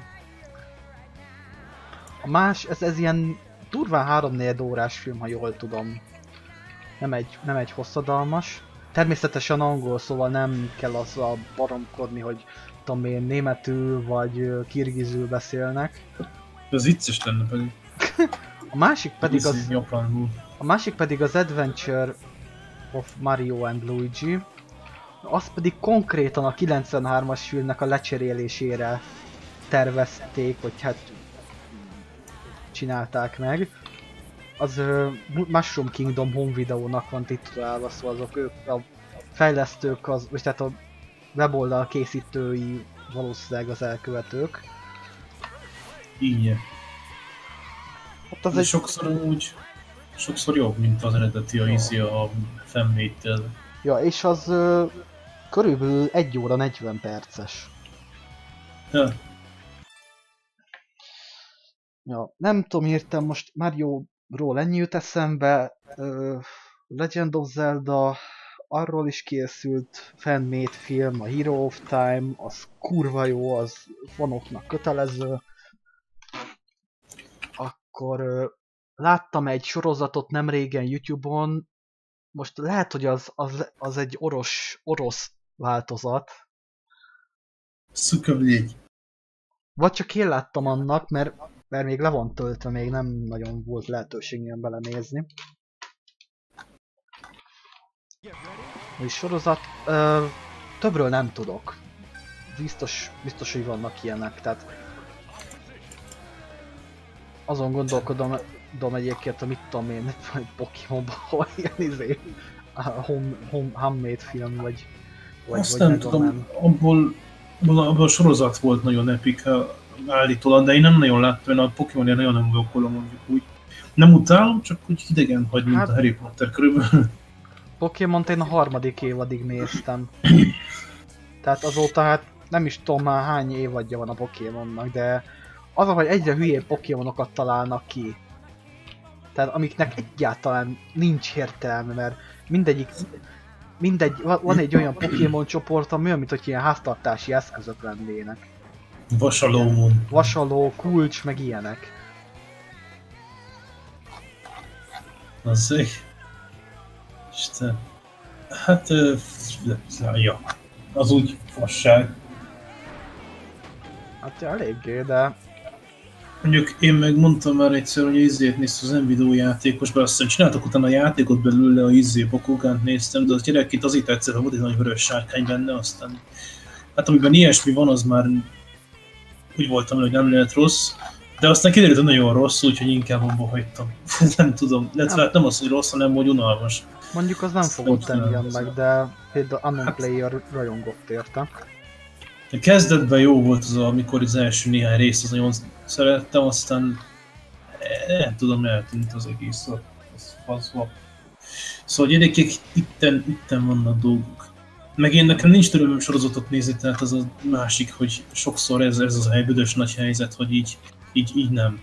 A ez ilyen durván 3-4 órás film, ha jól tudom. Nem egy hosszadalmas. Természetesen angol, szóval nem kell azzal baromkodni, hogy tudom én németül vagy kirgizül beszélnek. Ez vicces lenne pedig. A másik pedig az Adventure of Mario and Luigi. Az pedig konkrétan a 93-as filmnek a lecserélésére tervezték, vagy hát csinálták meg. Az Mushroom Kingdom Home Videónak van titulálva, szóval azok ők a fejlesztők, vagy tehát a weboldal készítői valószínűleg az elkövetők. Igen. Hát az egy... sokszor jobb, mint az eredeti a fanmade-tel. Ja, és az körülbelül 1 óra 40 perces. Ja. Ja, nem tudom, írtam most Mario-ról ennyi jut eszembe. Legend of Zelda, arról is készült fanmade film, a Hero of Time, az kurva jó, az fanoknak kötelező. Akkor láttam egy sorozatot nemrégen YouTube-on, most lehet, hogy az egy orosz változat. Szukavlégy. Vagy csak én láttam annak, mert még le van töltve, még nem nagyon volt lehetőségem belenézni. És sorozat, többről nem tudok. Biztos, hogy vannak ilyenek, tehát azon gondolkodom egyébként, hogy mit tudom én, Pokémonban, hol ilyen homemade film, vagy azt nem tudom, abból a sorozat volt nagyon epik állítólag, de én nem nagyon láttam, én a Pokémonért nagyon nem vagyok, mondjuk úgy. Nem utálom, csak úgy idegen hagy, mint hát, a Harry Potter körülbelül. Pokémont én a 3. évadig néztem. Tehát azóta hát nem is tudom már hány évadja van a Pokémonnak, de az, hogy egyre hülyébb Pokémonokat találnak ki. Tehát amiknek egyáltalán nincs értelme, mert van egy olyan Pokémon csoport, ami olyan, mint hogy ilyen háztartási eszközök lennének. Vasaló, kulcs, meg ilyenek. Azzék. Isten. Hát, ja. Az úgy fasság. Hát eléggé, de... Mondjuk én megmondtam már egyszer, hogy izét néztem az Nvidia játékosban, aztán csináltak utána a játékot belőle, a Bakugánt néztem, de az gyerekként azért tetszett, hogy volt egy nagy vörös sárkány benne, aztán... Hát amiben ilyesmi van, az már úgy voltam, hogy nem lehet rossz, de aztán kiderült, hogy nagyon rossz, úgyhogy inkább abba hagytam. Nem tudom, illetve nem az, hogy rossz, hanem hogy unalmas. Mondjuk az nem fogott engem meg, de például Unknown Player rajongott érte. Kezdetben jó volt az, amikor az első néhány részt az nagyon szerettem, aztán nem tudom, eltűnt az egész. Szóval gyerekek, itten vannak dolgok. Meg én nekem nincs törőmöm sorozatot nézni, tehát az a másik, hogy sokszor ez az a büdös nagy helyzet, hogy így nem.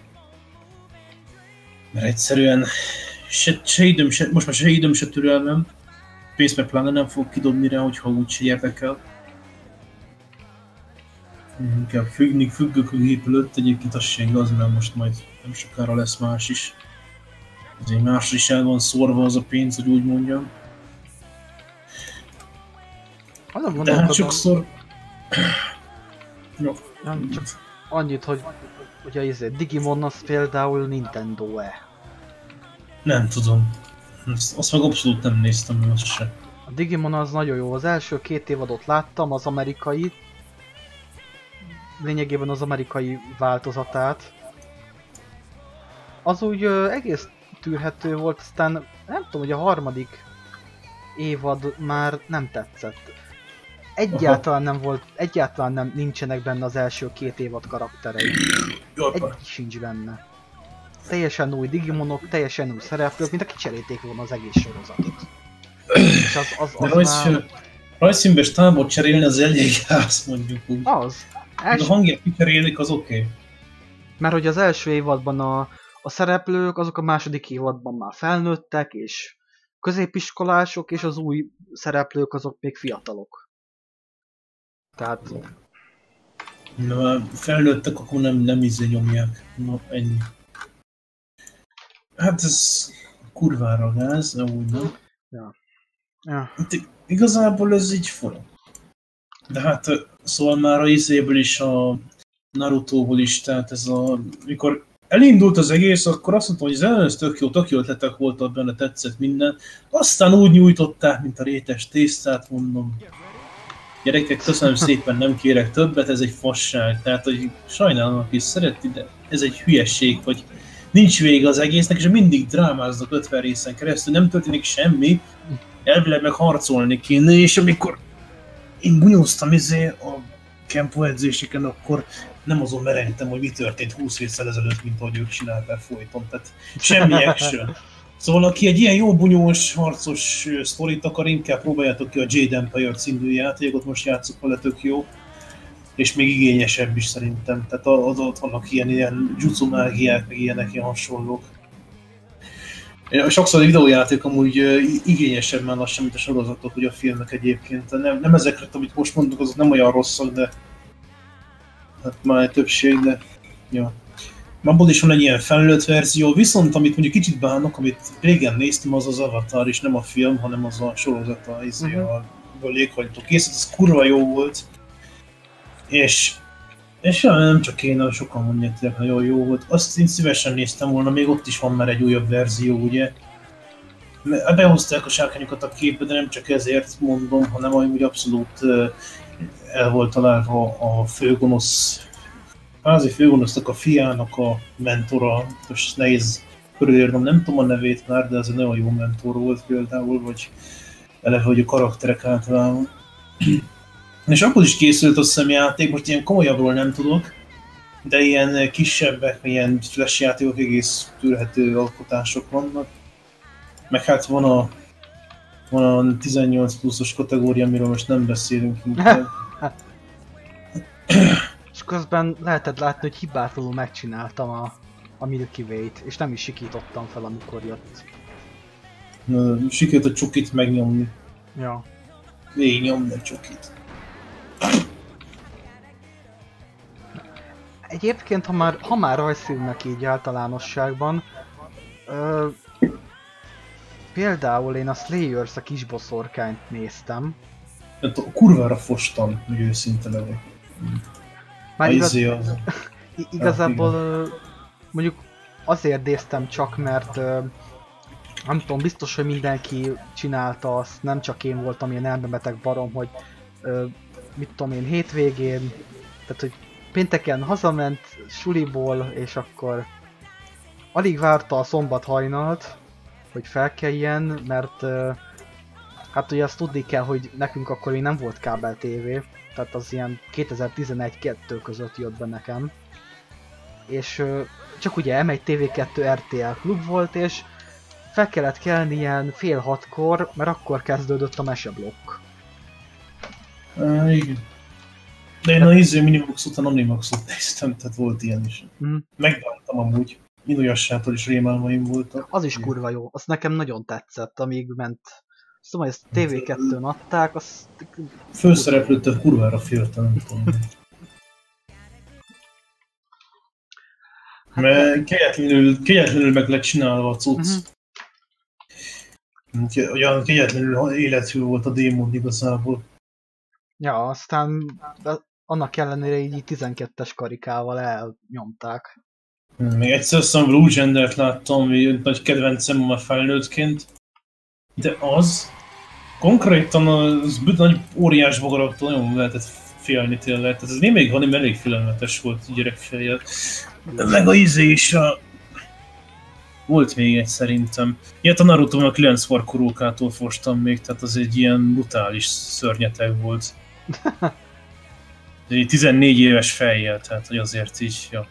Mert egyszerűen most már se időm, se türelmem, pénzt meg pláne nem fog kidobni rá, hogyha úgyse érdekel. Inkább függök a gép előtt, egyébként az se igaz, mert most majd nem sokára lesz más is. Azért másra is el van szórva az a pénz, hogy úgy mondjam. De hát sokszor... Jó. Nem, csak annyit, hogy ugye Digimon az például Nintendo-e? Nem tudom. Azt meg abszolút nem néztem, azt se. A Digimon az nagyon jó. Az első 2 évadot láttam, az amerikai. Lényegében az amerikai változatát. Az úgy egész tűrhető volt, aztán nem tudom, hogy a 3. évad már nem tetszett. Egyáltalán nem nincsenek benne az első 2 évad karakterei. Egy sincs benne. Teljesen új Digimonok, teljesen új szereplők, mint aki cserélték volna az egész sorozatot. És az rajzfilmbe és tábort cserélni az elég gáz, mondjuk úgy. Az. A hangját kicserélik, az oké. Mert hogy az első évadban a szereplők, azok a második évadban már felnőttek, és középiskolások, és az új szereplők azok még fiatalok. Tehát... Na, felnőttek, akkor nem nyomják. Na, ennyi. Hát ez kurvára gáz, úgy nem? Ja. Hát, igazából ez így fura. De hát, szóval már a izéből is, a Narutóból is, tehát ez mikor elindult az egész, akkor azt mondtam, hogy az ellenőz tök jó ötletek voltak benne, tetszett minden. Aztán úgy nyújtották, mint a rétes tésztát, mondom. Gyerekek, köszönöm szépen, nem kérek többet, ez egy fasság. Tehát, hogy sajnálom, aki szereti, de ez egy hülyesség, hogy nincs vége az egésznek, és mindig drámáznak 50 részen keresztül, nem történik semmi, elvileg meg harcolni kéne, és amikor én bunyóztam a Kempo edzéseken, akkor nem azon merengtem, hogy mi történt 20 résszel ezelőtt, mint ahogy ők csinálták folyton, tehát semmi action. Szóval aki egy ilyen jó bunyós, harcos sztorit akar, inkább próbáljátok ki a Jade Empire című játékot, most játszok vele, tök jó. És még igényesebb is szerintem, tehát ott vannak ilyen jutsu mágiák, meg ilyenek, ilyen hasonlók. Sokszor a videójáték amúgy igényesebb már lassan, mint a sorozatok, ugye a filmek egyébként. Nem ezekre, amit most mondok, azok nem olyan rosszak, de hát már egy többség, de jó. Abból is van egy ilyen felnőtt verzió, viszont amit mondjuk kicsit bánok, amit régen néztem, az az Avatar, és nem a film, hanem az a sorozata, a léghajtó készít, az kurva jó volt. És nem csak én, hanem sokan mondják, hogy nagyon jó volt. Azt én szívesen néztem volna, még ott is van már egy újabb verzió, ugye. Behozták a sárkányokat a képbe, de nem csak ezért mondom, hanem hogy abszolút el volt találva a főgonosz, házi főgonosznak a fiának a mentora. Most nehéz körülírnom, nem tudom a nevét már, de ez egy nagyon jó mentor volt például, vagy eleve, hogy a karakterek általában. És akkor is készült a szemjáték, most ilyen komolyabbról nem tudok, de ilyen kisebbek, ilyen flash játékok, egész tűrhető alkotások vannak. Meg hát van a 18 pluszos kategória, amiről most nem beszélünk inkább. És közben lehetett látni, hogy hibátlanul megcsináltam a Milky Way-t, és nem is sikítottam fel, amikor jött. Sikerült a csokit megnyomni. Ja. Végignyomni a csokit. Egyébként, ha már rajzfilmnek így általánosságban, például én a Slayers, a kisboszorkányt néztem. Hát kurvára fostam, hogy őszinte legyek. Már igazából mondjuk azért néztem csak, mert nem tudom, biztos, hogy mindenki csinálta azt, nem csak én voltam ilyen elmebeteg barom, hogy mit tudom én, hétvégén, tehát hogy pénteken hazament suliból, és akkor alig várta a szombat hajnalt, hogy felkeljen, mert hát ugye azt tudni kell, hogy nekünk akkor még nem volt kábel TV, tehát az ilyen 2011-2 között jött be nekem. És csak ugye M1 TV2 RTL klub volt, és fel kellett kelni ilyen fél hatkor, mert akkor kezdődött a meseblokk. Igen. De én a Minimax után Omnimaxot néztem, tehát volt ilyen is. Megbántam amúgy. Inuyassától is rémálmaim voltak. Az is kurva jó, az nekem nagyon tetszett, amíg ment. Szóval ezt TV2-n adták, azt... Főszereplőtől kurvára féltem, nem tudom. Mert kegyetlenül meg lett csinálva a cucc. Olyan kegyetlenül élethű volt a démon igazából. Ja, aztán annak ellenére így 12-es karikával elnyomták. Még egyszer aztán Blue Gendert láttam, nagy kedvencem a felnőttként. De az konkrétan az nagy óriás bogaraktól nagyon lehetett félni tényleg. Tehát ez még van, elég félelmetes volt gyerekfejjel. Meg a is volt még egy szerintem. Ilyet a Naruto-ban a 9 farkurókától fostam még, tehát az egy ilyen brutális szörnyeteg volt. 14 éves fejjel, tehát hogy azért így, ja.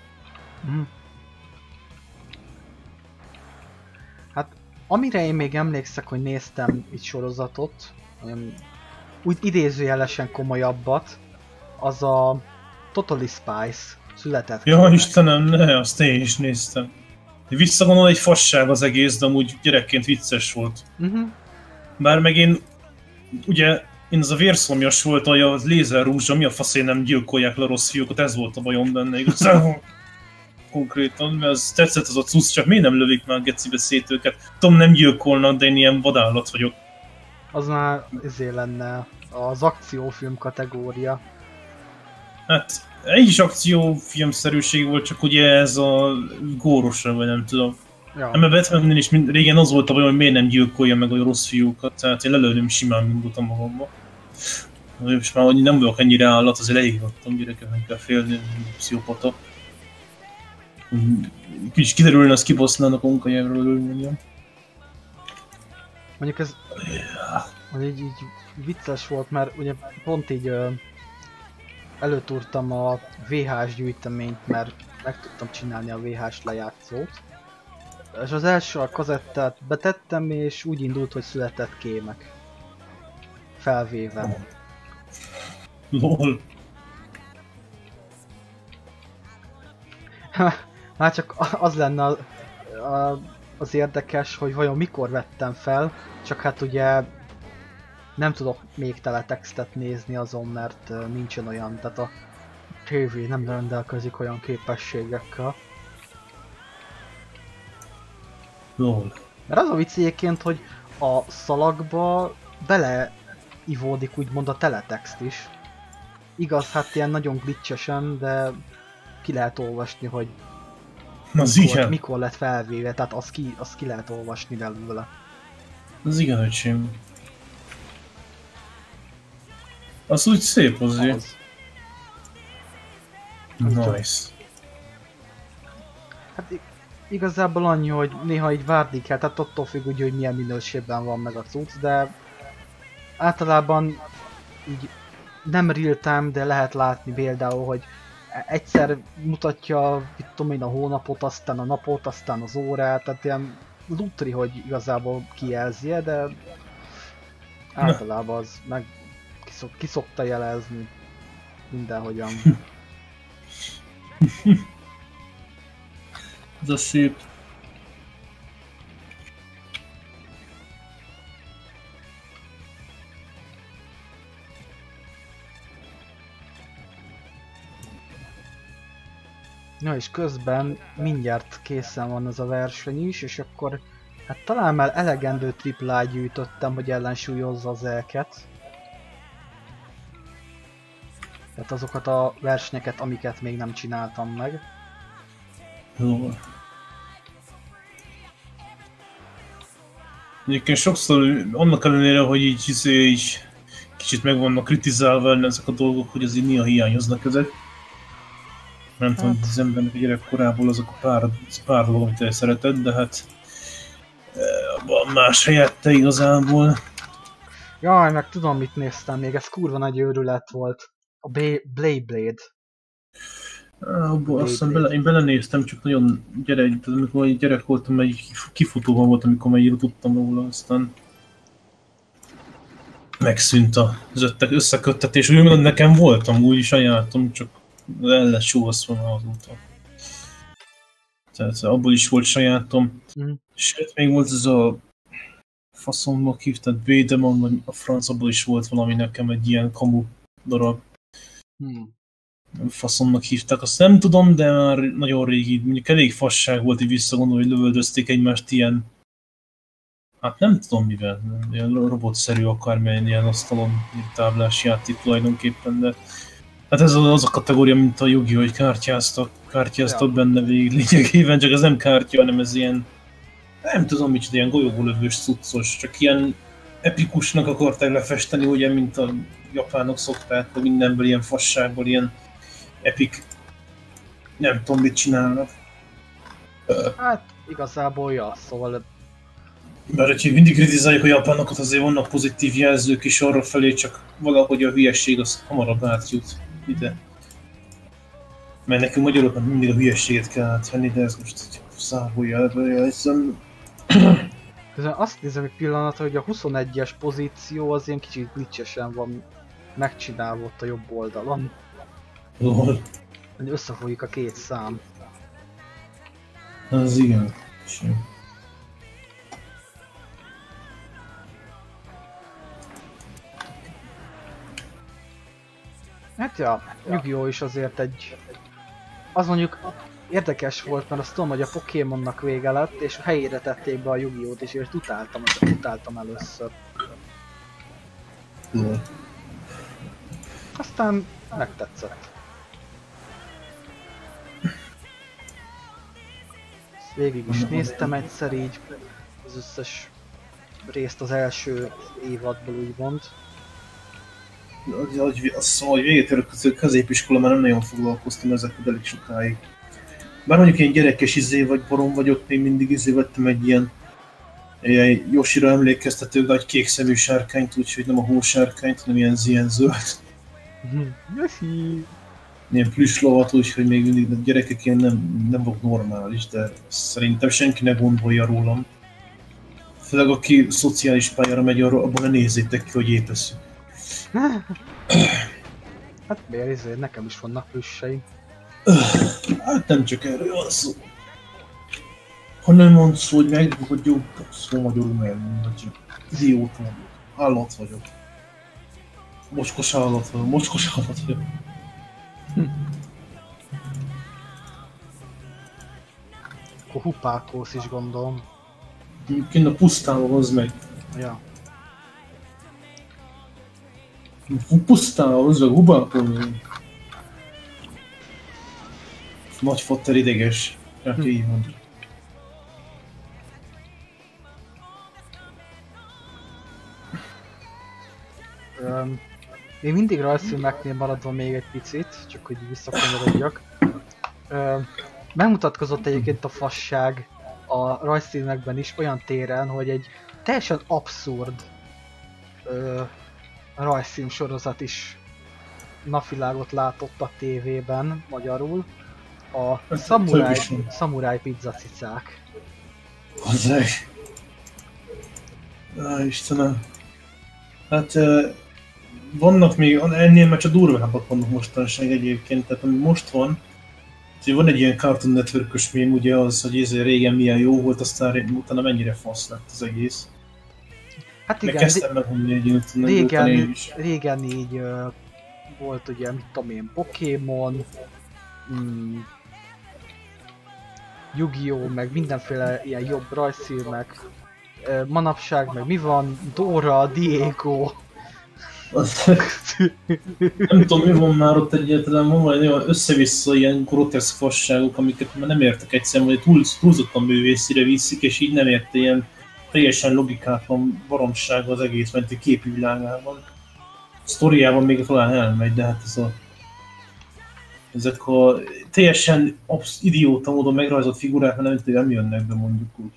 Hát amire én még emlékszek, hogy néztem egy sorozatot, úgy idézőjelesen komolyabbat, az a Totally Spice született. Ja, Istenem, ne, azt én is néztem. Visszagondolom, egy fasság az egész, de amúgy gyerekként vicces volt. Bár meg én az a vérszomjas volt, hogy a lézerrúzsa, mi a faszén nem gyilkolják le rossz fiúkat, ez volt a bajom benne igazából. Konkrétan, mert az tetszett az a cucc, csak miért nem lövik már gecibe szét őket? Tudom, nem gyilkolnak, de én ilyen vadállat vagyok. Az már lenne az akciófilm kategória. Hát, egy is akciófilmszerűség volt, csak ugye ez a górosan, vagy nem tudom. Ja. Mert Batmannél is régen az volt a baj, hogy miért nem gyilkolja meg a rossz fiúkat, tehát én lelőném simán mindultam magamba. És már hogy nem vagyok ennyire állat, azért elhívottam gyerekek, nem kell félni, pszichopata. Kicsit kiderülne, az kibasznának a munkajáról mondjam. Mondjuk ez így vicces volt, mert ugye pont így előtúrtam a VHS gyűjteményt, mert meg tudtam csinálni a VHS lejátszót. És az első a kazettát betettem, és úgy indult, hogy született kémek. Felvéve. LOL. Már csak az lenne az érdekes, hogy vajon mikor vettem fel, csak hát ugye nem tudok még teletextet nézni azon, mert nincsen olyan, tehát a TV nem rendelkezik olyan képességekkel. LOL. Mert az a vicc egyébként, hogy a szalagba beleivódik úgymond a teletext is. Igaz, hát ilyen nagyon glitchesen, de ki lehet olvasni, hogy mikor lett felvéve, tehát azt ki lehet olvasni belőle. Az igen, öcsém. Az úgy szép azért. Az. Nice. Hát igazából annyi, hogy néha így várni kell, tehát attól függ ugye, hogy milyen minőségben van meg a cucc, de általában így nem real time, de lehet látni például, hogy egyszer mutatja, mit tudom én, a hónapot, aztán a napot, aztán az órát, tehát ilyen lutri, hogy igazából kijelzi, de általában az meg ki szokta jelezni mindenhogyan. Ez a szép. Ja, és közben mindjárt készen van az a verseny is, és akkor hát talán már elegendő triplát gyűjtöttem, hogy ellensúlyozza az elket. Tehát azokat a versenyeket, amiket még nem csináltam meg. Jó. Egyébként sokszor annak ellenére, hogy így kicsit meg vannak kritizálva ezek a dolgok, hogy azért néha hiányoznak ezek. Nem tudom, hogy az embernek a gyerekkorából azok a pár dolog, amit el szeretett, de hát van más helyette igazából. Jaj, meg tudom mit néztem még, ez kurva nagy őrület volt. A Blade. Én belenéztem, csak nagyon amikor gyerek voltam, egy kifutóban volt, amikor már tudtam róla, aztán megszűnt az összeköttetés. Úgy mondom, nekem voltam új sajátom, csak el lett súvasztva azóta. Tehát abból is volt sajátom. Sőt, még volt ez a faszomnak hívtad, Bédemon, vagy a franc, abból is volt valami nekem egy ilyen kamu darab. Faszomnak hívták, azt nem tudom, de már nagyon régi, mondjuk elég fasság volt, így visszagondolni, hogy lövöldözték egymást ilyen... Hát nem tudom mivel, ilyen robotszerű akármilyen ilyen asztalon táblás játék tulajdonképpen, de... Hát ez az a kategória, mint a Yu-Gi-Oh, hogy kártyáztak benne végig lényegében, csak ez nem kártya, hanem ez ilyen... Nem tudom micsoda, ilyen golyóbólövős cuccos, csak ilyen epikusnak akarták lefesteni, ugye, mint a japánok szokták, hogy mindenből ilyen fasságból, ilyen epic... Nem tudom mit csinálnak. Hát igazából ja, szóval... Bár hogyha mindig kritizáljuk a japánokat, azért vannak pozitív jelzők is arra felé, csak valahogy a hülyesség az hamarabb átjut ide. Mert nekünk magyaroknak mindig a hülyességet kell átvenni, de ez most egy zárójelbe jelzem. Közben azt nézem egy pillanatra, hogy a 21-es pozíció az ilyen kicsit glitchesen van megcsinálva ott a jobb oldalon. LOL. Összefolyik a két szám. Az igen. Hát ja, Yu-Gi-Oh is azért egy... Az mondjuk érdekes volt, mert azt tudom, hogy a Pokémonnak vége lett, és helyére tették be a Yu-Gi-Oh-t, és őt utáltam először. Aztán megtetszett. Végig is néztem egyszer így az összes részt az első évadból úgymond. Azt hiszem, hogy véget érő középiskola már nem nagyon foglalkoztam ezekkel elég sokáig. Bár mondjuk ilyen gyerekes vagy barom vagyok, még mindig vettem egy ilyen Yoshira emlékeztető nagy kék szemű sárkányt, úgyhogy nem a hósárkányt, hanem ilyen zöld. Yoshi! Ilyen plüss lovat, úgyhogy még mindig a gyerekek ilyen nem volt normális, de szerintem senki ne gondolja rólam. Főleg aki szociális pályára megy, abban ne nézzétek ki, hogy étesszük. Hát miért nekem is vannak plüsseim. Hát nem csak erről van szó. Ha nem mondsz, hogy megvagyok, szó magyarul megmondhatjuk. Idióta vagyok. Állat vagyok. Mocskos állat vagyok. Akkor hupálkósz is gondolom. Kint a pusztában hozd meg. Ja. Pusztában hozd meg, hupálkolni. Nagy fotter ideges. Hát így van. Még mindig rajzfilmeknél maradva még egy picit, csak hogy visszakanyarodjak. Megmutatkozott egyébként a fasság a rajzfilmekben is olyan téren, hogy egy teljesen abszurd rajzfilm sorozat is napvilágot látott a tévében, magyarul. A szamuráj pizzacicák. Hozzá. Istenem. Hát vannak még, ennél már csak durvábbak vannak mostanság egyébként, tehát ami most van, van egy ilyen Cartoon Network-ös mém, ugye az, hogy ez régen milyen jó volt, aztán utána mennyire fasz lett az egész. Hát igen, kezdtem megmondani egy régen így volt ugye, mit tudom én, Pokémon, Yu-Gi-Oh! Meg mindenféle ilyen jobb rajzfilmek. Manapság meg mi van? Dora, Diego. Nem tudom, mi van már ott egyáltalán, van valami olyan össze-vissza ilyen groteszk fasságok, amiket már nem értek egyszerűen, hogy túlzottan művészire viszik, és így nem érte ilyen teljesen logikátlan baromság az egész menti képi világában. A sztoriában még talán elmegy, de hát ezek a teljesen idióta módon megrajzolt figurák nem jönnek be, mondjuk úgy.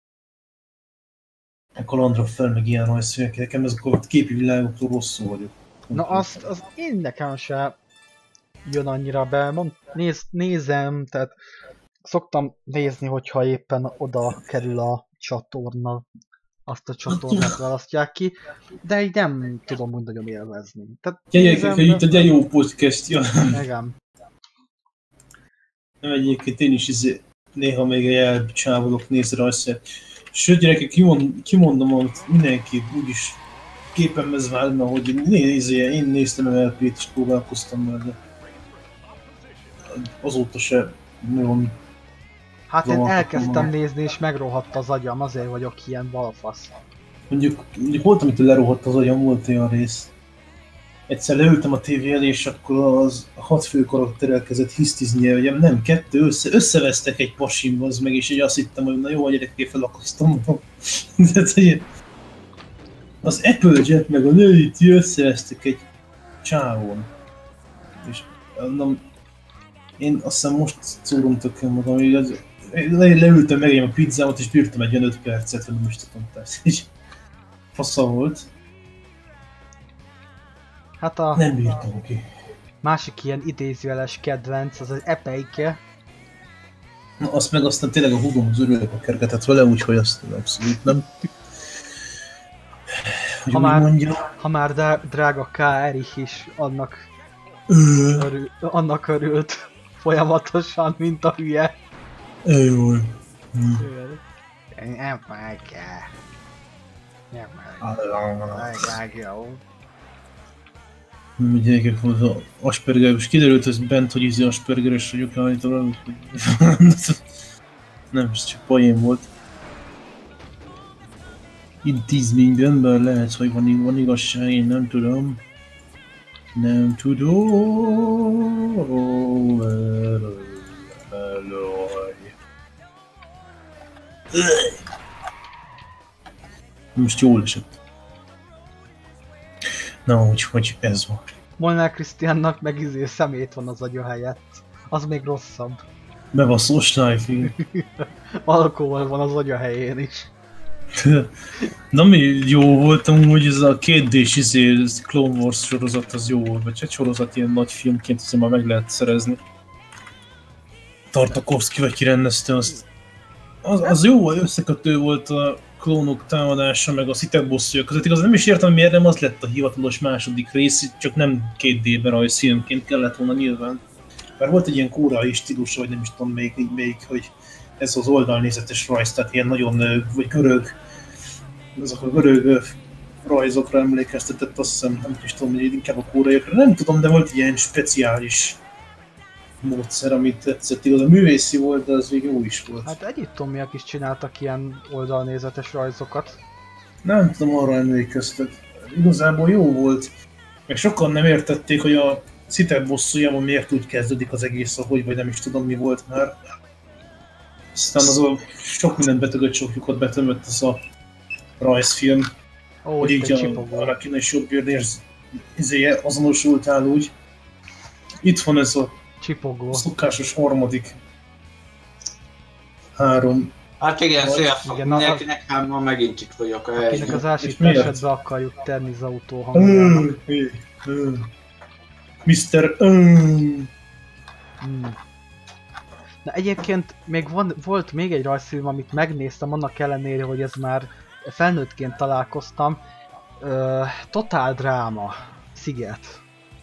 A kalandra fel, meg ilyen rajzfilmek, nekem ezek a képi világoktól rosszul vagyok. Na az én nekem se jön annyira be, nézem, tehát szoktam nézni, hogyha éppen oda kerül a csatorna, azt a csatornát választják ki, de így nem tudom úgy nagyon élvezni. Tehát nézem, itt egy jó podcast, ja. Igen. Nem egyébként én is néha még elcsávolok nézni rajzfilmet. Sőt, gyerekek, kimondom, hogy mindenki úgyis képemhez vágna, hogy én néztem el LP-t és próbálkoztam vele, de azóta se nagyon... Hát én elkezdtem nézni és megrohadt az agyam, azért vagyok ilyen balfasz. Mondjuk volt, amitől lerohadt az agyam, volt olyan rész. Egyszer leültem a tévé elé, és akkor az 6 fő karakter elkezdett hisztizni, hogy nem, 2 összevesztek egy pasimba, az meg, és így azt hittem, hogy na jó, a gyerekké felakasztom. Az Applejet meg a nőit összevesztek egy csávon. És mondom, én azt hiszem most szúrom tökön magam, hogy leültem, megegyem a pizzámat, és bírtam egy olyan 5 percet, vagy most tudom, és fassa volt. Hát a nem bírtam ki. Másik ilyen idézőjeles kedvenc, az Epeike. Na azt meg aztán tényleg a húgom az örülök kergetett vele, úgyhogy azt abszolút nem. Ha már drága K. Erich is annak örült folyamatosan, mint a hülye. Jól. Epeike. Jó. Gyerekek, az Asperger, és kiderült ez bent, hogy Aspergeres vagyok állítólag. Nem, ez csak poén volt. Intézményben, bár lehet, hogy van igazság, én nem tudom. Nem tudom. Most jól esett. Na, úgyhogy ez van. Molnár Krisztiánnak meg szemét van az agya helyett. Az még rosszabb. Bebasszó snipe. Alkohol van az agya helyén is. Na mi jó volt amúgy, ez a 2D-s Clone Wars sorozat, az jó volt, vagy egy sorozat ilyen nagy filmként, azért már meg lehet szerezni. Tartakovsky vagy kirendezte azt. Az jó, összekötő volt a klónok támadása, meg a Sith bosszúja között. Igaz, nem is értem, miért nem az lett a hivatalos második rész, csak nem 2D-ben rajzfilmként kellett volna nyilván. Mert volt egy ilyen kórai stílusa, vagy nem is tudom még, hogy ez az oldalnézetes rajz, tehát ilyen nagyon, vagy görög, azok a görög rajzokra emlékeztetett, azt hiszem, nem is tudom, hogy inkább a kóraiakra, nem tudom, de volt ilyen speciális módszer, amit tetszett. Igaz, a művészi volt, de az végül jó is volt. Hát egyiptomiak is csináltak ilyen oldalnézetes rajzokat. Nem tudom, arra emlékeztet. Igazából jó volt. Meg sokan nem értették, hogy a Sith bosszújában miért úgy kezdődik az egész, ahogy, vagy nem is tudom, mi volt már. Aztán az a sok mindent betögött, sok lyukat betömött az a rajzfilm. Ó, hogy így arra kéne is jobb írni, és azonosultál úgy. Itt van ez a csipogó. szokásos harmadik 3. Hát igen, sziasztok mindenkinek, hát ma megint itt vagyok. Akinek az ásítását akarjuk tenni az autó hangjának. Mr. Na egyébként még volt még egy rajzfilm, amit megnéztem, annak ellenére, hogy ez már felnőttként találkoztam. Totál dráma. Sziget.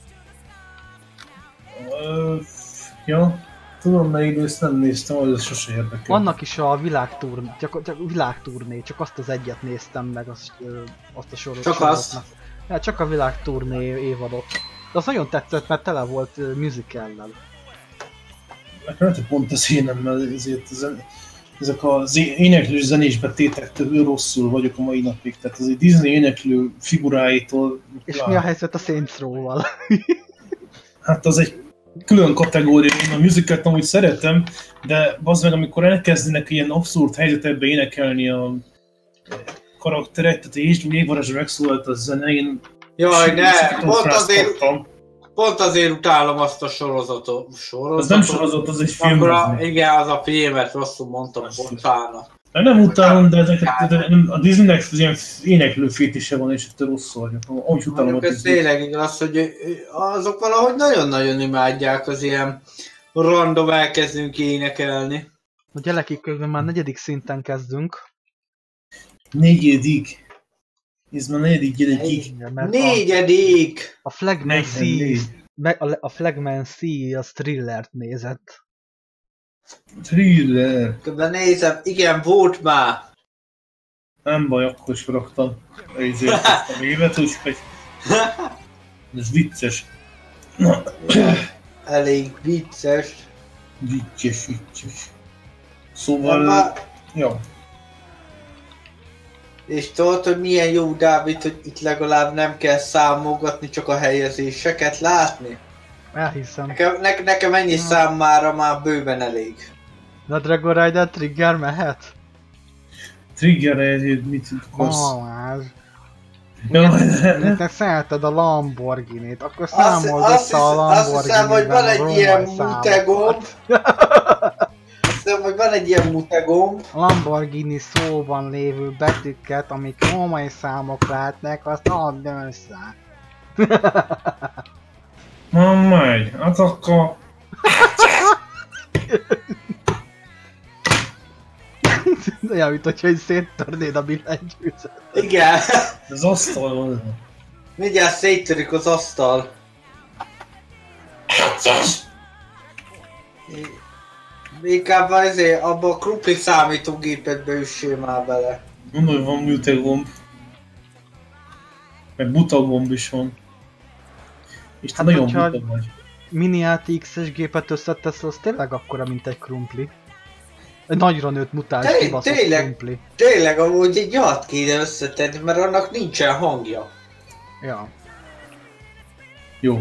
Ja, tudom melyik, ezt nem néztem, az ez sose érdekel. Annak is a világturné, csak azt az egyet néztem meg, azt a sorozatot. Csak azt? Ja, csak a világturné évadot. De az nagyon tetszett, mert tele volt musicallel. Lehet, hogy pont az énemmel, ezért ezek az éneklős zenés betétektől rosszul vagyok a mai napig. Tehát az egy Disney éneklő figuráitól... És mi a helyzet a Saints Row-val? Hát az egy külön kategória, én a musicalt amúgy szeretem, de bazd meg, amikor elkezdenek ilyen abszurd helyzetekbe énekelni a karakterek, tehát és még varázsra megszólalt a zene, én... Jaj, ne! Pont azért utálom azt a sorozatot. Az nem sorozat, az egy film. Igen, az a filmet, rosszul mondtam, bocsánat. Nem utálom, de a Disneynek ilyen éneklő fétise van, és ettől rosszul vagyok. Úgy utálom a ez tényleg igaz, hogy azok valahogy nagyon-nagyon imádják az ilyen random elkezdünk énekelni. A gyerekek közben már 4. szinten kezdünk. 4. Ez már 4. gyerekig. 4. A Flagman C. A Flagman C az thrillert nézett. Thriller. Közben nézem, igen, volt már. Nem baj, akkor is raktam. Ezért a évet, úgyhogy... Ez vicces. Na. Elég vicces. Vicces. Szóval... Jó. És tudod, hogy milyen jó, Dávid, hogy itt legalább nem kell számolgatni, csak a helyezéseket látni? Elhiszem. Nekem ennyi számmára már bőven elég. De a Dragon Rider Trigger mehet? Trigger egyébként mit tudsz? Te szereted a Lamborghini-t, akkor számold össze a Lamborghini-ben. Azt hiszem, hogy van egy ilyen mutegomb. Hogy van egy ilyen mutegomb. A Lamborghini szóban lévő betűket, amik római számok lehetnek, azt add össze. Megy, hát akkor... Olyan, mint hogyha így széttörnéd a billentyűzetet. Igen. Az asztal van. Mindjárt széttörik az asztal. Inkább azért abba a krumpli számítógépedbe üssél már bele. Mondom, hogy van mutegomb. Meg butagomb is van. És te Hát, nagyon buta vagy. Mini ATX-es gépet összetesz, az tényleg akkora, mint egy krumpli. Egy nagyra nőtt mutáns kibaszott krumpli. Tényleg, amúgy egy jat kéne összetenni, mert annak nincsen hangja. Ja. Jó.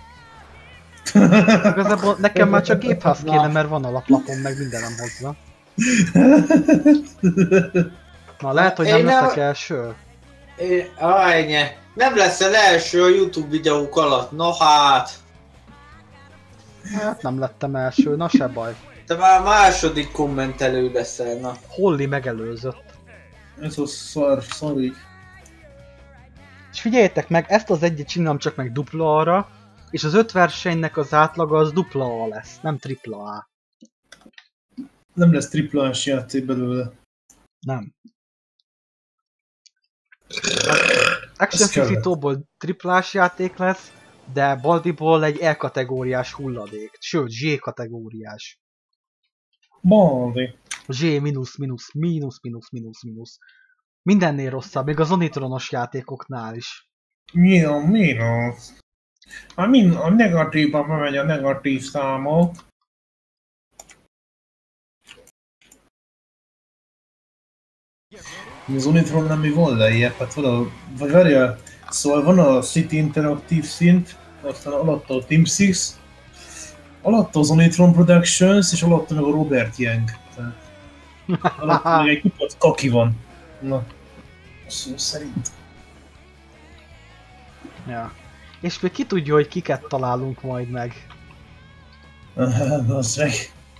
Igazából nekem már csak gépház kéne, mert van alaplapom, meg mindenem hozzá. Na lehet, hogy Én nem nem- leszek első. Ennyi. Nem leszel első a YouTube videók alatt, no hát. Hát nem lettem első, na se baj. Te már második kommentelő leszel, na. Holly megelőzött. Ez a szar így. És figyeljétek meg, ezt az egyet csinálom csak meg dupla A-ra, és az 5 versenynek az átlaga az dupla A lesz, nem tripla A. Nem lesz triplás játék belőle. Nem. Action Ez kellett. Fifitóból triplás játék lesz, de Baldiból egy E-kategóriás hulladék, sőt Z-kategóriás. Baldi. Z mínusz. Mindennél rosszabb, még az Onitronos játékoknál is. Mínusz. A negatívba bemegy a negatív számok. Az Unitron nem mi van lejjebb, hát vagy várjál, szóval van a City interaktív szint, aztán alatta a Team Six, alatta az Unitron Productions, és alatta meg a Robert Young. Tehát, alatta még egy kupac kaki van. Na, szó szerint. Ja. És még ki tudja, hogy kiket találunk majd meg. Az meg.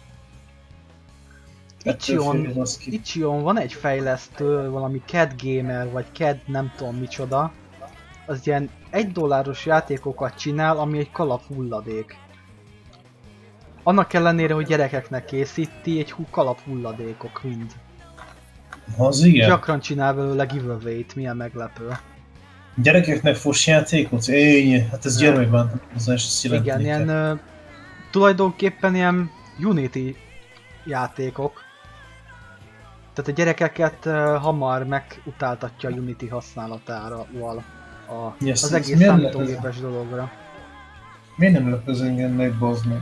Itch.io-n van egy fejlesztő, valami Cat Gamer, vagy Cat nem tudom micsoda. Az ilyen $1 játékokat csinál, ami egy kalap hulladék. Annak ellenére, hogy gyerekeknek készíti, egy kalap hulladékok mind. Az igen. Gyakran csinál belőle giveaway-t, milyen meglepő. Gyerekeknek fos játékot? Éj, hát ez gyermekben az első Igen, ilyen tulajdonképpen ilyen Unity játékok. Tehát a gyerekeket hamar megutáltatja a Unity használatára Yes, az egész számítógépes dologra. Miért nem lep ez engem meg, bazd meg?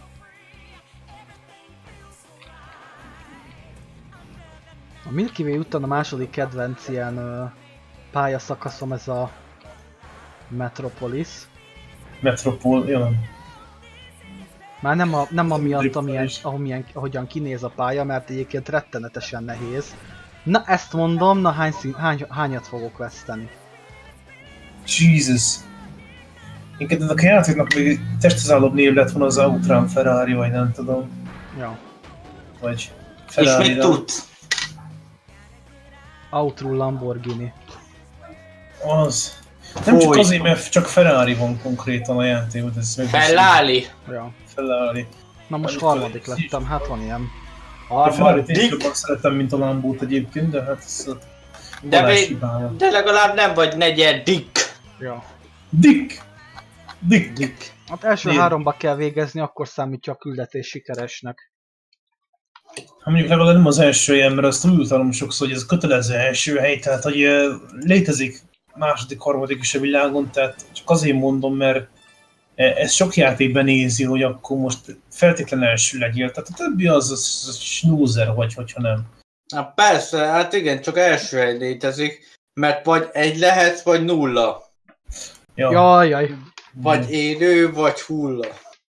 A Milky Way után a második kedvenc ilyen pályaszakaszom ez a Metropolis. Metropol, jelen. Már nem amiatt, ahogyan kinéz a pálya, mert egyébként rettenetesen nehéz. Na ezt mondom, na hányat fogok veszteni? Jesus. Inkább ennek a játéknak még testezálóbb név lett volna az Outrun Ferrari, vagy nem tudom. Ja. Vagy Ferrari. És mit tudsz? Outrun Lamborghini. Az. Nem csak azért, mert csak Ferrari van konkrétan a játékot, ez meg... Ferrari. Ja. Ferrari. Na most harmadik lettem, hát van ilyen. A Ferrari-t én jobban szeretem, mint a Lambót egyébként, de hát ez a de legalább nem vagy negyedik. Ja. Dick! Hát első 3-ba kell végezni, akkor számítja a küldetés sikeresnek. Hát mondjuk legalább nem az első helyen, mert azt úgy utalom sokszor, hogy ez kötelező első hely, tehát hogy létezik második, harmadik is a világon, tehát csak azért mondom, mert ez sok játékben nézi, hogy akkor most feltétlen első legyél, tehát a többi az snoozer vagy, hogyha nem. Hát persze, hát igen, csak első hely létezik, mert vagy 1 lehet, vagy 0. Ja. Jaj. Vagy élő, vagy hulla.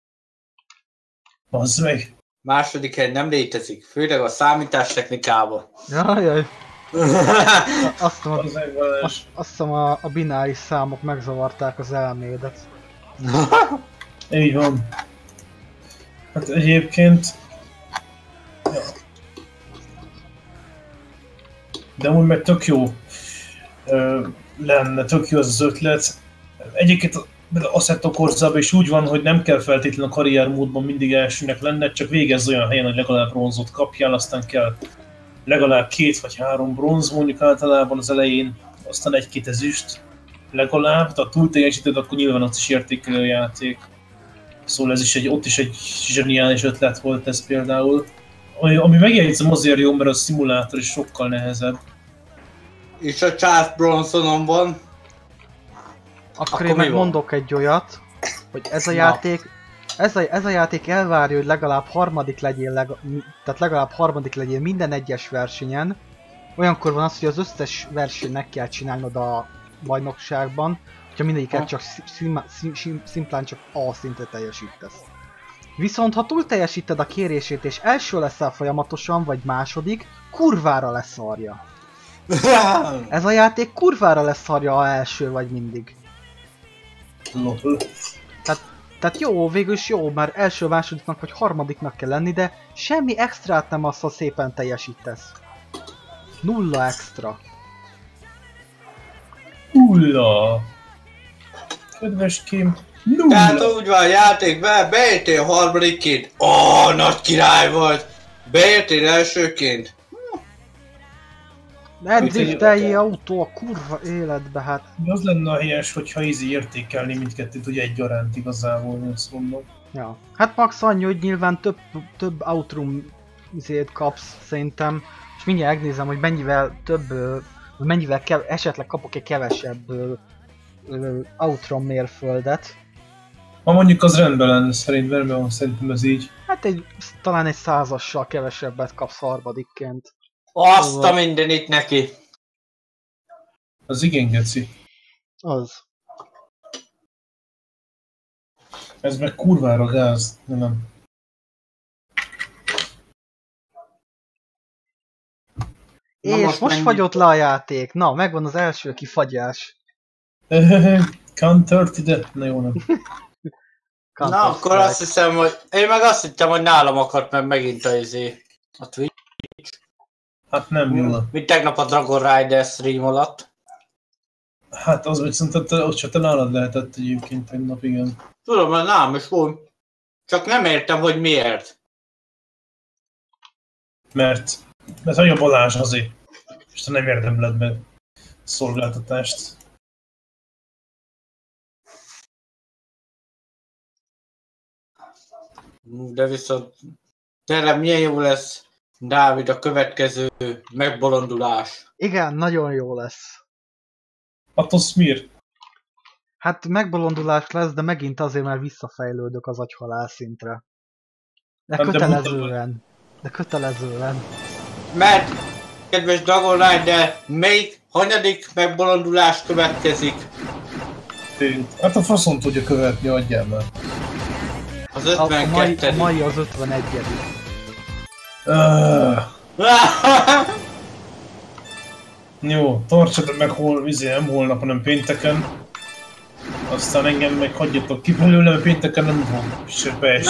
Bazd meg. Második hely nem létezik, főleg a számítástechnikában. Jaj. Azt hiszem a bináris számok megzavarták az elmédet. Így van. Hát egyébként... Ja. De úgy meg tök jó lenne, tök jó az az ötlet. Egyébként Assetto Corsában is úgy van, hogy nem kell feltétlenül a karriermódban mindig elsőnek lenned, csak végezz olyan helyen, hogy legalább bronzot kapjál, aztán kell legalább 2 vagy 3 bronz, mondjuk általában az elején, aztán 1-2 ezüst legalább, tehát túl teljesíted, akkor nyilván az is értékelő játék. Szóval ez is ott is egy zseniális ötlet volt ez például. Ami megjegyzem azért jó, mert a szimulátor is sokkal nehezebb. És a Charles Bronsonon van. Akkor én meg mondok egy olyat, hogy ez a játék, ez a játék elvárja, hogy legalább harmadik legyél minden egyes versenyen. Olyankor van az, hogy az összes versenynek kell csinálnod a bajnokságban, hogyha mindegyiket csak szimplán csak A szintre teljesítesz. Viszont ha túl teljesíted a kérését és első leszel folyamatosan, vagy második, kurvára leszarja. Ez a játék kurvára leszarja, ha első vagy mindig. Lol. Tehát jó, végülis jó, már első, másodiknak vagy harmadiknak kell lenni, de semmi extrát nem az, ha szépen teljesítesz. Nulla extra. Ulla! Kedveském, Tehát nulla! úgy van a játékban, beértél harmadikként, nagy király vagy! Beértél elsőként. Nem driftelj autó a kurva életbe, hát. Az lenne a helyes, hogyha easy értékelni mindkettőt, ugye egyaránt igazából, ezt mondom. Ja. Hát max annyi, hogy nyilván több Outroom izét kapsz szerintem, és mindjárt megnézem, hogy mennyivel több, esetleg kapok egy kevesebb Outroom mérföldet. Ha mondjuk az rendben lenne szerintem ez így. Hát talán egy 100-assal kevesebbet kapsz harmadikként. Azt a mindenit neki. Az igen geci. Az. Ez meg kurvára gáz, nem. És most fagyott le a játék. Na, megvan az első kifagyás. Counter ide? Na jó, nem. Na, akkor azt hiszem, hogy... Én meg azt hittem, hogy nálam akart meg megint a Twitch. Hát nem, jó. Mint tegnap a Dragon Rider stream alatt. Hát az viszont ott csak te nálad lehetett egyébként tegnap, igen. Tudom, mert nálam is volt. Csak nem értem, hogy miért. Mert olyan Balázs azért. És te nem érdemled be szolgáltatást. De viszont tényleg milyen jó lesz, Dávid, a következő megbolondulás. Igen, nagyon jó lesz. Atos miért? Hát megbolondulás lesz, de megint azért, mert visszafejlődök az agyhalál szintre. De kötelezően. De kötelezően. Mert, kedves Dragon Rider, melyik hanyadik megbolondulás következik? Hát a faszon tudja követni, adjál már. Az 52. A mai az 51. Jó, tartsad meg nem holnap, hanem pénteken. Aztán engem meg hagyjatok ki belőle, mert pénteken nem fogom se beesni.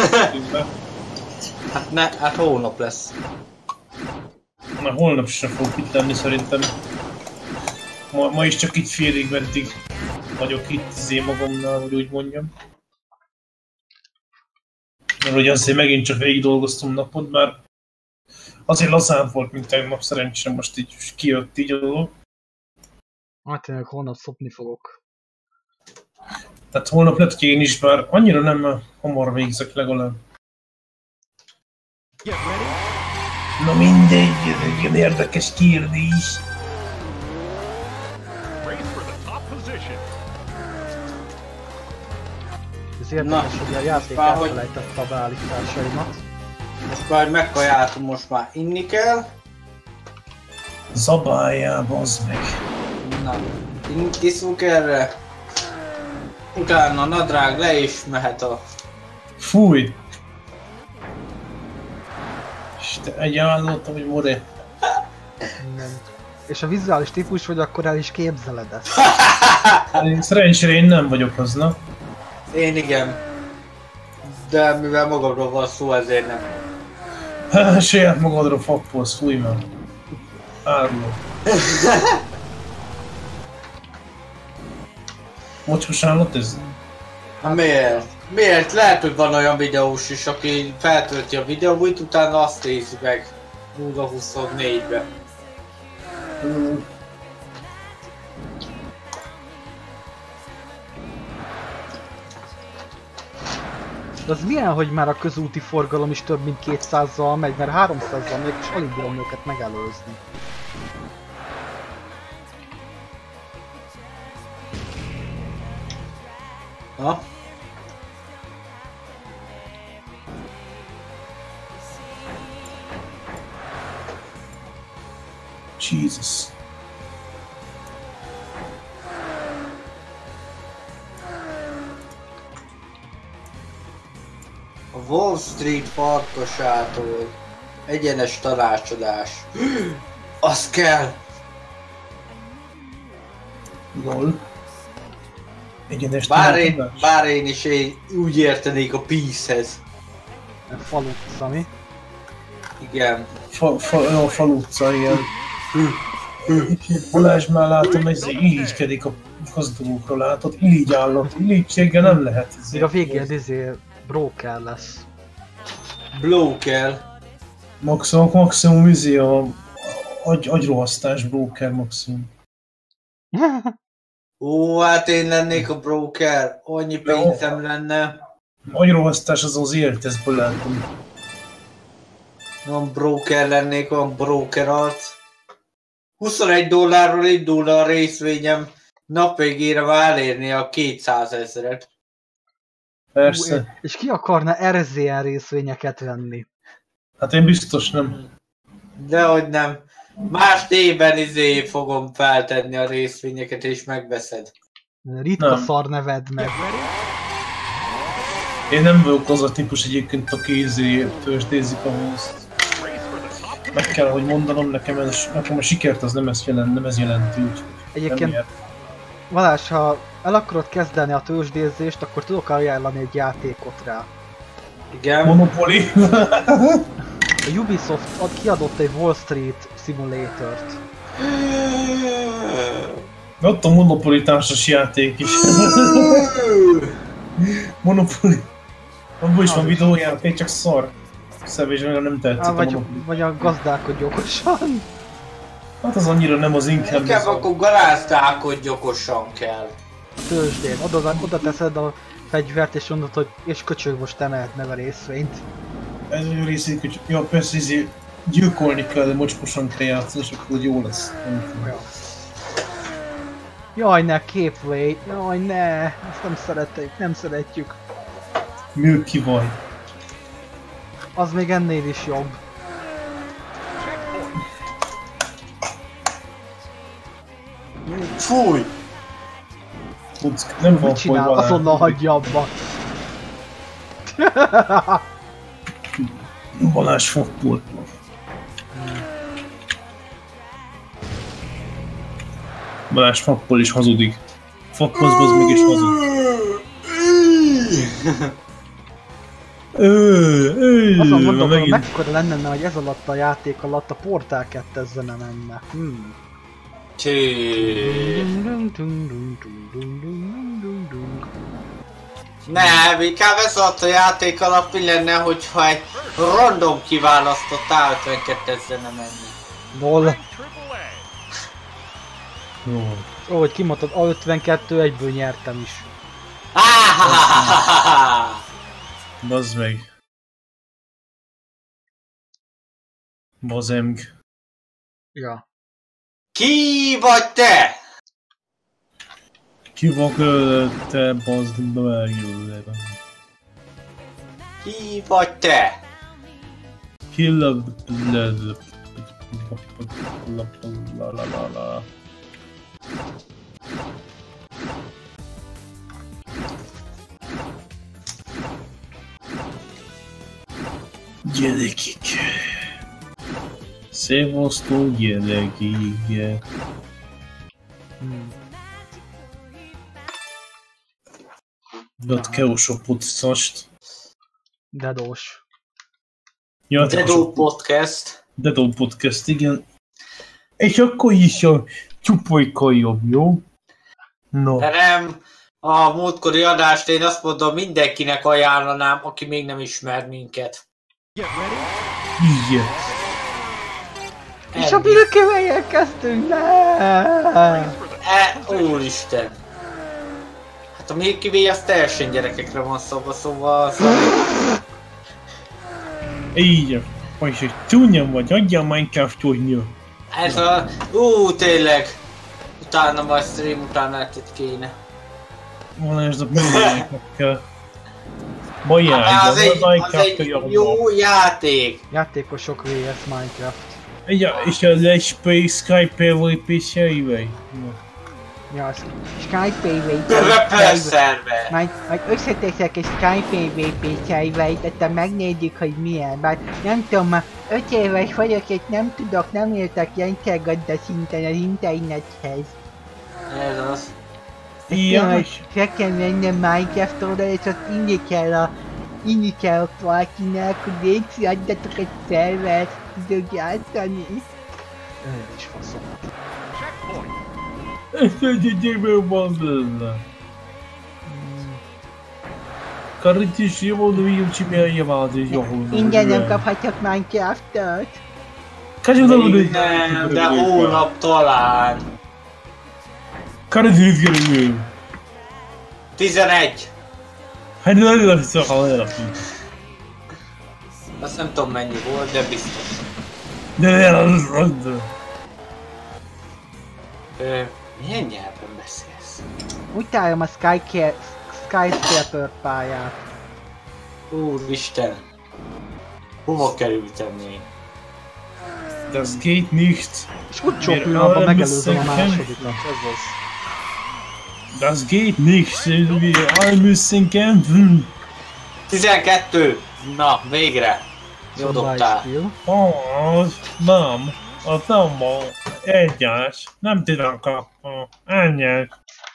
Hát holnap lesz. Na, holnap sem fog itt lenni szerintem. Ma is csak itt félig meddig vagyok itt magamnál, hogy úgy mondjam. Mert hogy azért megint csak végig dolgoztam napot, már azért lazább volt, mint tegnap, szerencsére most így kijött így a dolog. Hát tényleg holnap szopni fogok. Tehát holnap lehet, hogy én is, bár annyira nem hamar végzek legalább. Na mindegy, ez egy ilyen érdekes kérdés. Ez érdekes, hogy a játék elfelejtette a beállításaimat. Ezt majd megkajáltam, most már inni kell. Zabáljál, bazd meg. Na, iszunk erre. Utána a nadrág le is mehet a... Fúj! És te egyáltalán, hogy more. Nem. És a vizuális típus vagy, akkor el is képzeled ezt. Szerencsére én nem vagyok az, na. Én igen. De mivel magamról van szó, ezért nem. Saját magadra fappolsz, fúj már. Árulok. Mocskos állat ez? Miért? Miért? Lehet, hogy van olyan videós is, aki feltölti a videóit, utána azt nézi meg 0-24-be. De az milyen, hogy már a közúti forgalom is több mint 200-zal megy, mert 300-zal még is alig bírom őket megelőzni. Ha? Jesus. A Wall Street farkasától. Egyenes tanácsadás. Az kell! Lol. Egyenes Bár én is úgy értenék a Peace-hez. Falut, Szami. Igen. A falutca, ilyen. Balázs már látom, hogy irigykedik a gazdagokra, látod? Irigy állat, irigységgel nem lehet. Még a végén broker lesz. Bloker. Maximum a agyrohasztás broker maximum. Ó, hát én lennék a broker. Annyi pénzem lenne. Agyrohasztás az életezből látom. Nem broker lennék, olyan broker arc. $21 indulna a részvényem. Nap végére már elérni a 200 000-et. Persze. És ki akarna RZN részvényeket venni? Hát én biztos nem. Dehogy nem. Más néven fogom feltenni a részvényeket és megveszed. Ritka Nem. szar neved meg. Én nem vagyok az a típus egyébként, aki tőzsdézik ahhoz. Meg kell, hogy mondanom, nekem a sikert az nem ez jelenti, úgyhogy Egyébként, nem Balázs, ha el akarod kezdeni a tőzsdézést, akkor tudok ajánlani egy játékot rá. Igen. Monopoly. A Ubisoft kiadott egy Wall Street Simulator-t. Ott a Monopoly társas játék is. Monopoly. Abban is van videójáték, csak szar. Szevésre nem tetszik a Monopoly. Vagy a gazdálkodj okosan. Hát az annyira nem, az inkább... Inkább akkor garázdálkodj okosan kell. Tőzsdén. Oda teszed a fegyvert és mondod, hogy és köcsög, most te mehetne a részvényt. Ez olyan részét, hogy ja, persze gyilkolni kell, de mocskosan kell játszani, és akkor jó lesz. Ja. Jaj ne, Capeplay, jaj ne, ezt nem szeretjük. Milky Way. Az még ennél is jobb. Fúj! Nem van Mit csinál? Azonnal hagyja abba. Balázs fakból. Balázs fakból is hazudik. Fakkozz meg is hazud. Azon gondolom, hogy mekkora lenne, hogy ez alatt a játék alatt a Portal 2 zene menne. Nem, inkább ez alatt a játék alatt mi lenne, hogyha egy random kiválasztott A52 zene menni. Lol. Jó. Ó, hogy kimondtad, A52 egyből nyertem is. Bazd meg. Bazemg. Ja. Ki vagy te? Ki vagy te, bazd meg. Ki vagy te? Ki Gyerekik. Szevasztok gyerekik. Dat keusopot szast. Dedós. Ja, Dedó Podcast. Dedó Podcast, igen. És akkor is a csupolyka jobb, jó? No. De nem, a múltkori adást én azt mondom, mindenkinek ajánlanám, aki még nem ismer minket. Igen. És a Milky-Way-el kezdtünk, ne! Úristen! Hát a Milky Way az teljesen gyerekekre van szabva, szóval... Így, vagyis egy csúnya vagy, adja a Minecraft csúnya. Ez a... tényleg! Utána majd stream utána kéne. Van ez a mindeneknek kell. Bajjál, az egy jó játék! Játékosok vs Minecraft. Ja, és a Let's Play Skype-el vagy PC-eivel? Ja, Sky PvP szerver. majd összeteszek egy Sky PvP szervert, aztán megnézzük, hogy milyen. Bár nem tudom, már 5 éves vagyok, és nem értek rendszergazda szinten az internethez. Ez az. Tényleg, fel kell mennem Minecraft-oldal, és azt inni kell a valakinek, hogy légy adjatok egy szervert, tudok játszani. És faszom. Ezt egyébként van benne. Karritis jó, de mi úgy csinálja és jó. Ingyen nem kaphatok Minecraft-ot. Nem, de holnap talán. Karritis gerülő. 11. Hát nagyon lesz a halálak. Azt nem tudom mennyi volt, de biztos. De az rossz. Milyen nyelven beszélsz? Utálom a Skyscraper pályát. Úristen! Hova kerültem én? Das geht nicht. És utcsó pillanatban megelőzöm a másodikat. Ez az. Das geht nicht. Wir alle müssen kämpfen. 12! Na, végre! Jó dobtál. Oh, nem. A számban egyes. Nem tudom kapni. Ennyi.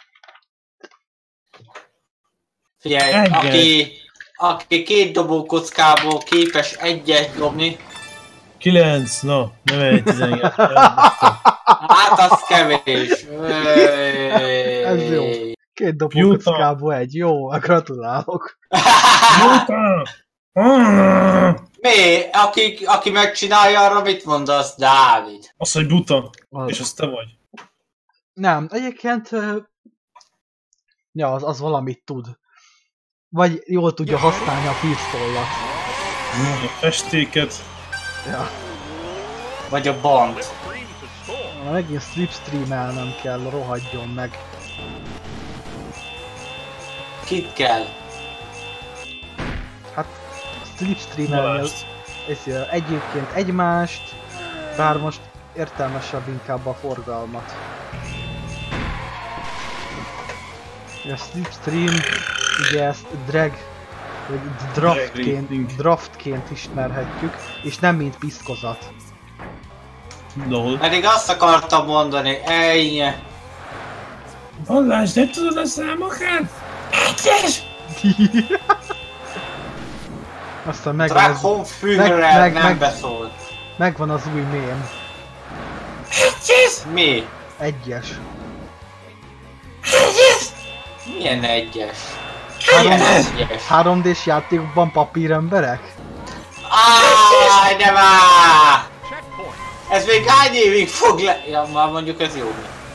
Figyelj, aki 2 dobókockából képes egyet dobni. 9, na, nem egy 12. Hát az kevés. Ez jó. 2 dobókockából egy. Jó, gratulálok. Mi? Aki megcsinálja arra, mit mondasz, Dávid? Az, hogy buta. Az. És az te vagy. Nem, egyébként... Ja, az valamit tud. Vagy jól tudja használni a pisztollat. A festéket. Ja. Vagy a bant. Megint slipstreamelnem kell, rohadjon meg. Kit kell? Hát, slipstreamelni egyébként egymást, bár most értelmesebb inkább a forgalmat. A slipstream, ugye ezt drag, vagy draftként ismerhetjük, és nem mint piszkozat. Lol. Pedig azt akartam mondani, ennyi. Balázs, nem tudod a számokat? Egyes! Aztán megvan az, Führerrel nem beszólt. megvan az új mém. Egyes! Mi? Egyes. Milyen egyes? 3D-s játékokban papíremberek? Áj, de már! Ez még hány évig fog Ja, már mondjuk ez jó.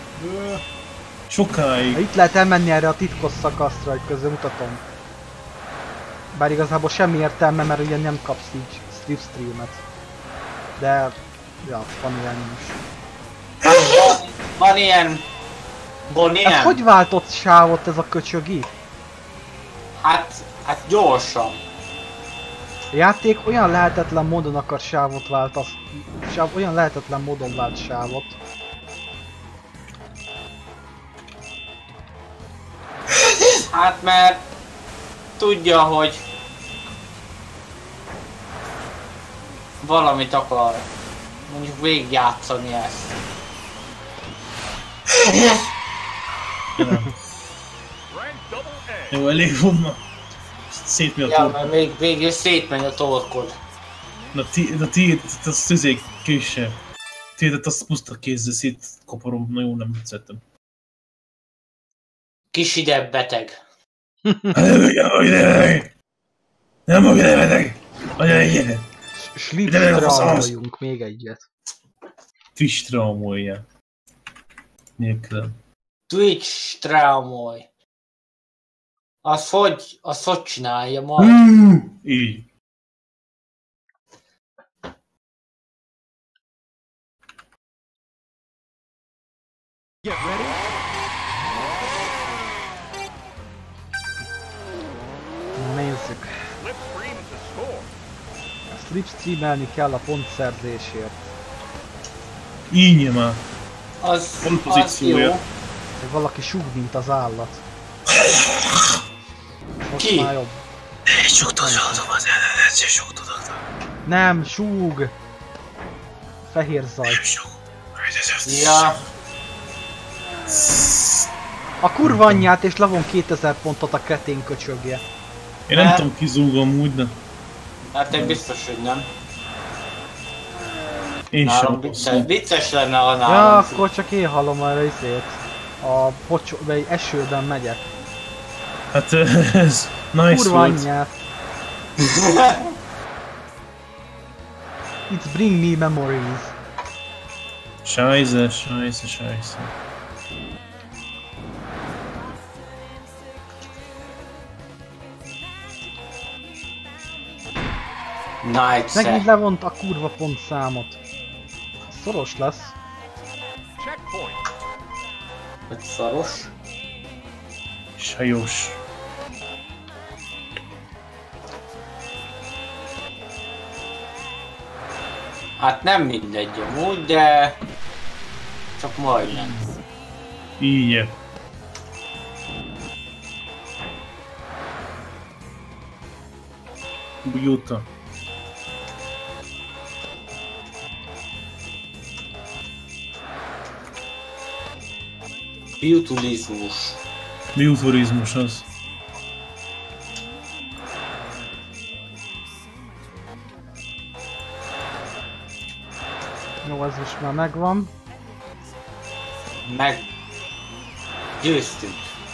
Sokáig. Itt lehet elmenni erre a titkos szakaszra, hogy közben mutatom. Bár igazából semmi értelme, mert ugye nem kapsz így slipstreamet. De... ja, van ilyen is. Van ilyen... Ez hogy váltott sávot ez a köcsögi? Hát gyorsan. A játék olyan lehetetlen módon akar sávot váltani. Olyan lehetetlen módon vált sávot. Hát mert... tudja, hogy... valamit akar. Mondjuk végigjátszani ezt. Jó, elég van ma. Szétmegy a torkod. Ja, mert még végül szétmegy a torkod. Na tiéd, az tüzék kisebb. Tiédet azt puszta kézzel szétkoporom, na jó, nem vicceltem. Kis ideg beteg. Nem vagyok ide beteg! Anya egyet! Slipstreamoljunk még egyet. Twitch traumolja. Nélkülem. Twitch traumolj. Azt hogy csinálja majd? Így. Nézzük. Slipstreamelni kell a pontszerzésért. Így már. Az Pont pozíciója. jó. Hogy valaki súg, mint az állat. Most Ki? már jobb. Én súgtad az elenet, én súgtad. Nem, súg! Fehér zaj. Ja, A kurva anyját és levon 2000 pontot a kretén köcsögje. Én nem tudom ki zúg amúgy, de hát én biztos, hogy nem. én Nálam sem. vicces lenne, ha Ja, nálam. akkor csak én hallom erre izét. A vagy esőben megyek. Hát ez nice Kurva volt. anyját. It's bring me memories. Scheisse. Night Megint levont a kurva pontszámot. Szoros lesz. Hogy szaros. Sajos. Hát nem mindegy amúgy, de... Csak majdnem. Így. Bujuta. Biotulizmus. Bioturizmus az. Jó, ez is már megvan. Meg... Győztünk.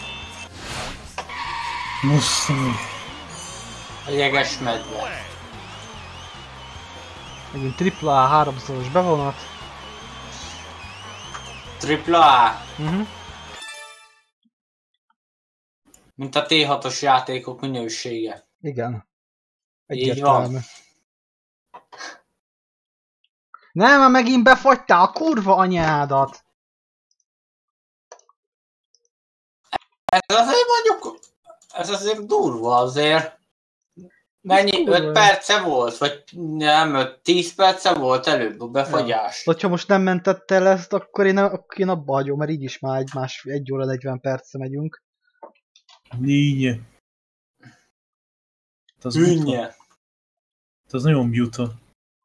Musztani. A jeges medve. Megint AAA 3-szoros bevonat. AAA. Uh-huh. Mint a T6-os játékok minősége. Igen. Így Egyértelmű. van. Nem, már megint befagytál a kurva anyádat! Ez azért mondjuk... Ez azért durva azért. Mennyi? Durva. 5 perce volt? Vagy nem, 10 perce volt előbb a befagyás. Ja. Ha most nem mentette el ezt, akkor én abba hagyom, mert így is már 1 óra 40 perce megyünk. Így. Az Hűnje. az nagyon buta.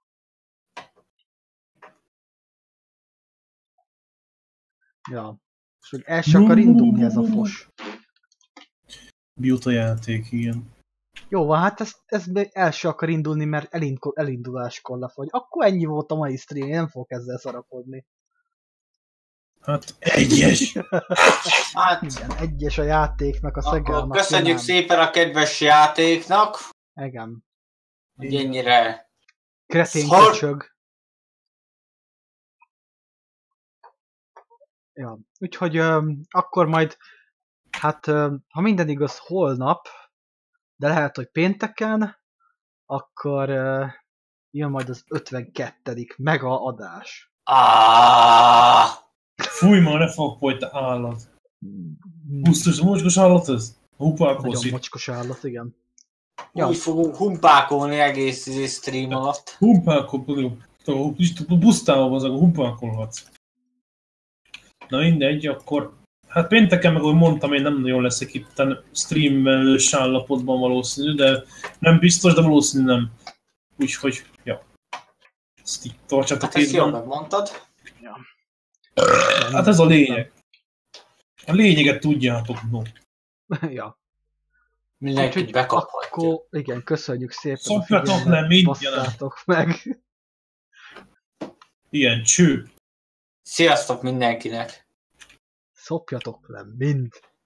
Ja. És hogy el se akar indulni ez a fos. Buta játék, igen. Jó van, hát ez még el se akar indulni, mert elinduláskor lefagy. Akkor ennyi volt a mai stream, én nem fogok ezzel szarakodni. Hát egyes! Hát, Igen, egyes a játéknak, a akkor szegelnak. köszönjük szépen a kedves játéknak, Igen. hogy ennyire... Kretén Szar- köcsög. Ja, úgyhogy akkor majd, hát ha minden igaz holnap, de lehet, hogy pénteken, akkor jön majd az 52. mega adás. Fúj ma, ne fogok folyt állat. Pusztus, mocskos állat ez? Hupálkozzik. Nagyon mocskos állat, igen. Ja. Úgy fogunk humpákolni egész stream alatt. Humpálkodunk. Pusztában az, akkor humpálkolhatsz. Na mindegy, akkor... Hát pénteken meg, ahogy mondtam, én nem nagyon leszek itt stream-melős állapotban valószínű, de nem biztos, de valószínű nem. Úgyhogy, ja. Ezt így tartsátok Hát ezt jól észben. megmondtad. Ja. Hát ez a lényeg. A lényeget tudjátok, no. Ja. Mindenki Úgyhogy bekaphatja. akkor, igen, köszönjük szépen Szopjatok a figyelmet, le mindjárt. basszátok meg. Ilyen cső. Sziasztok mindenkinek! Szopjatok le mind.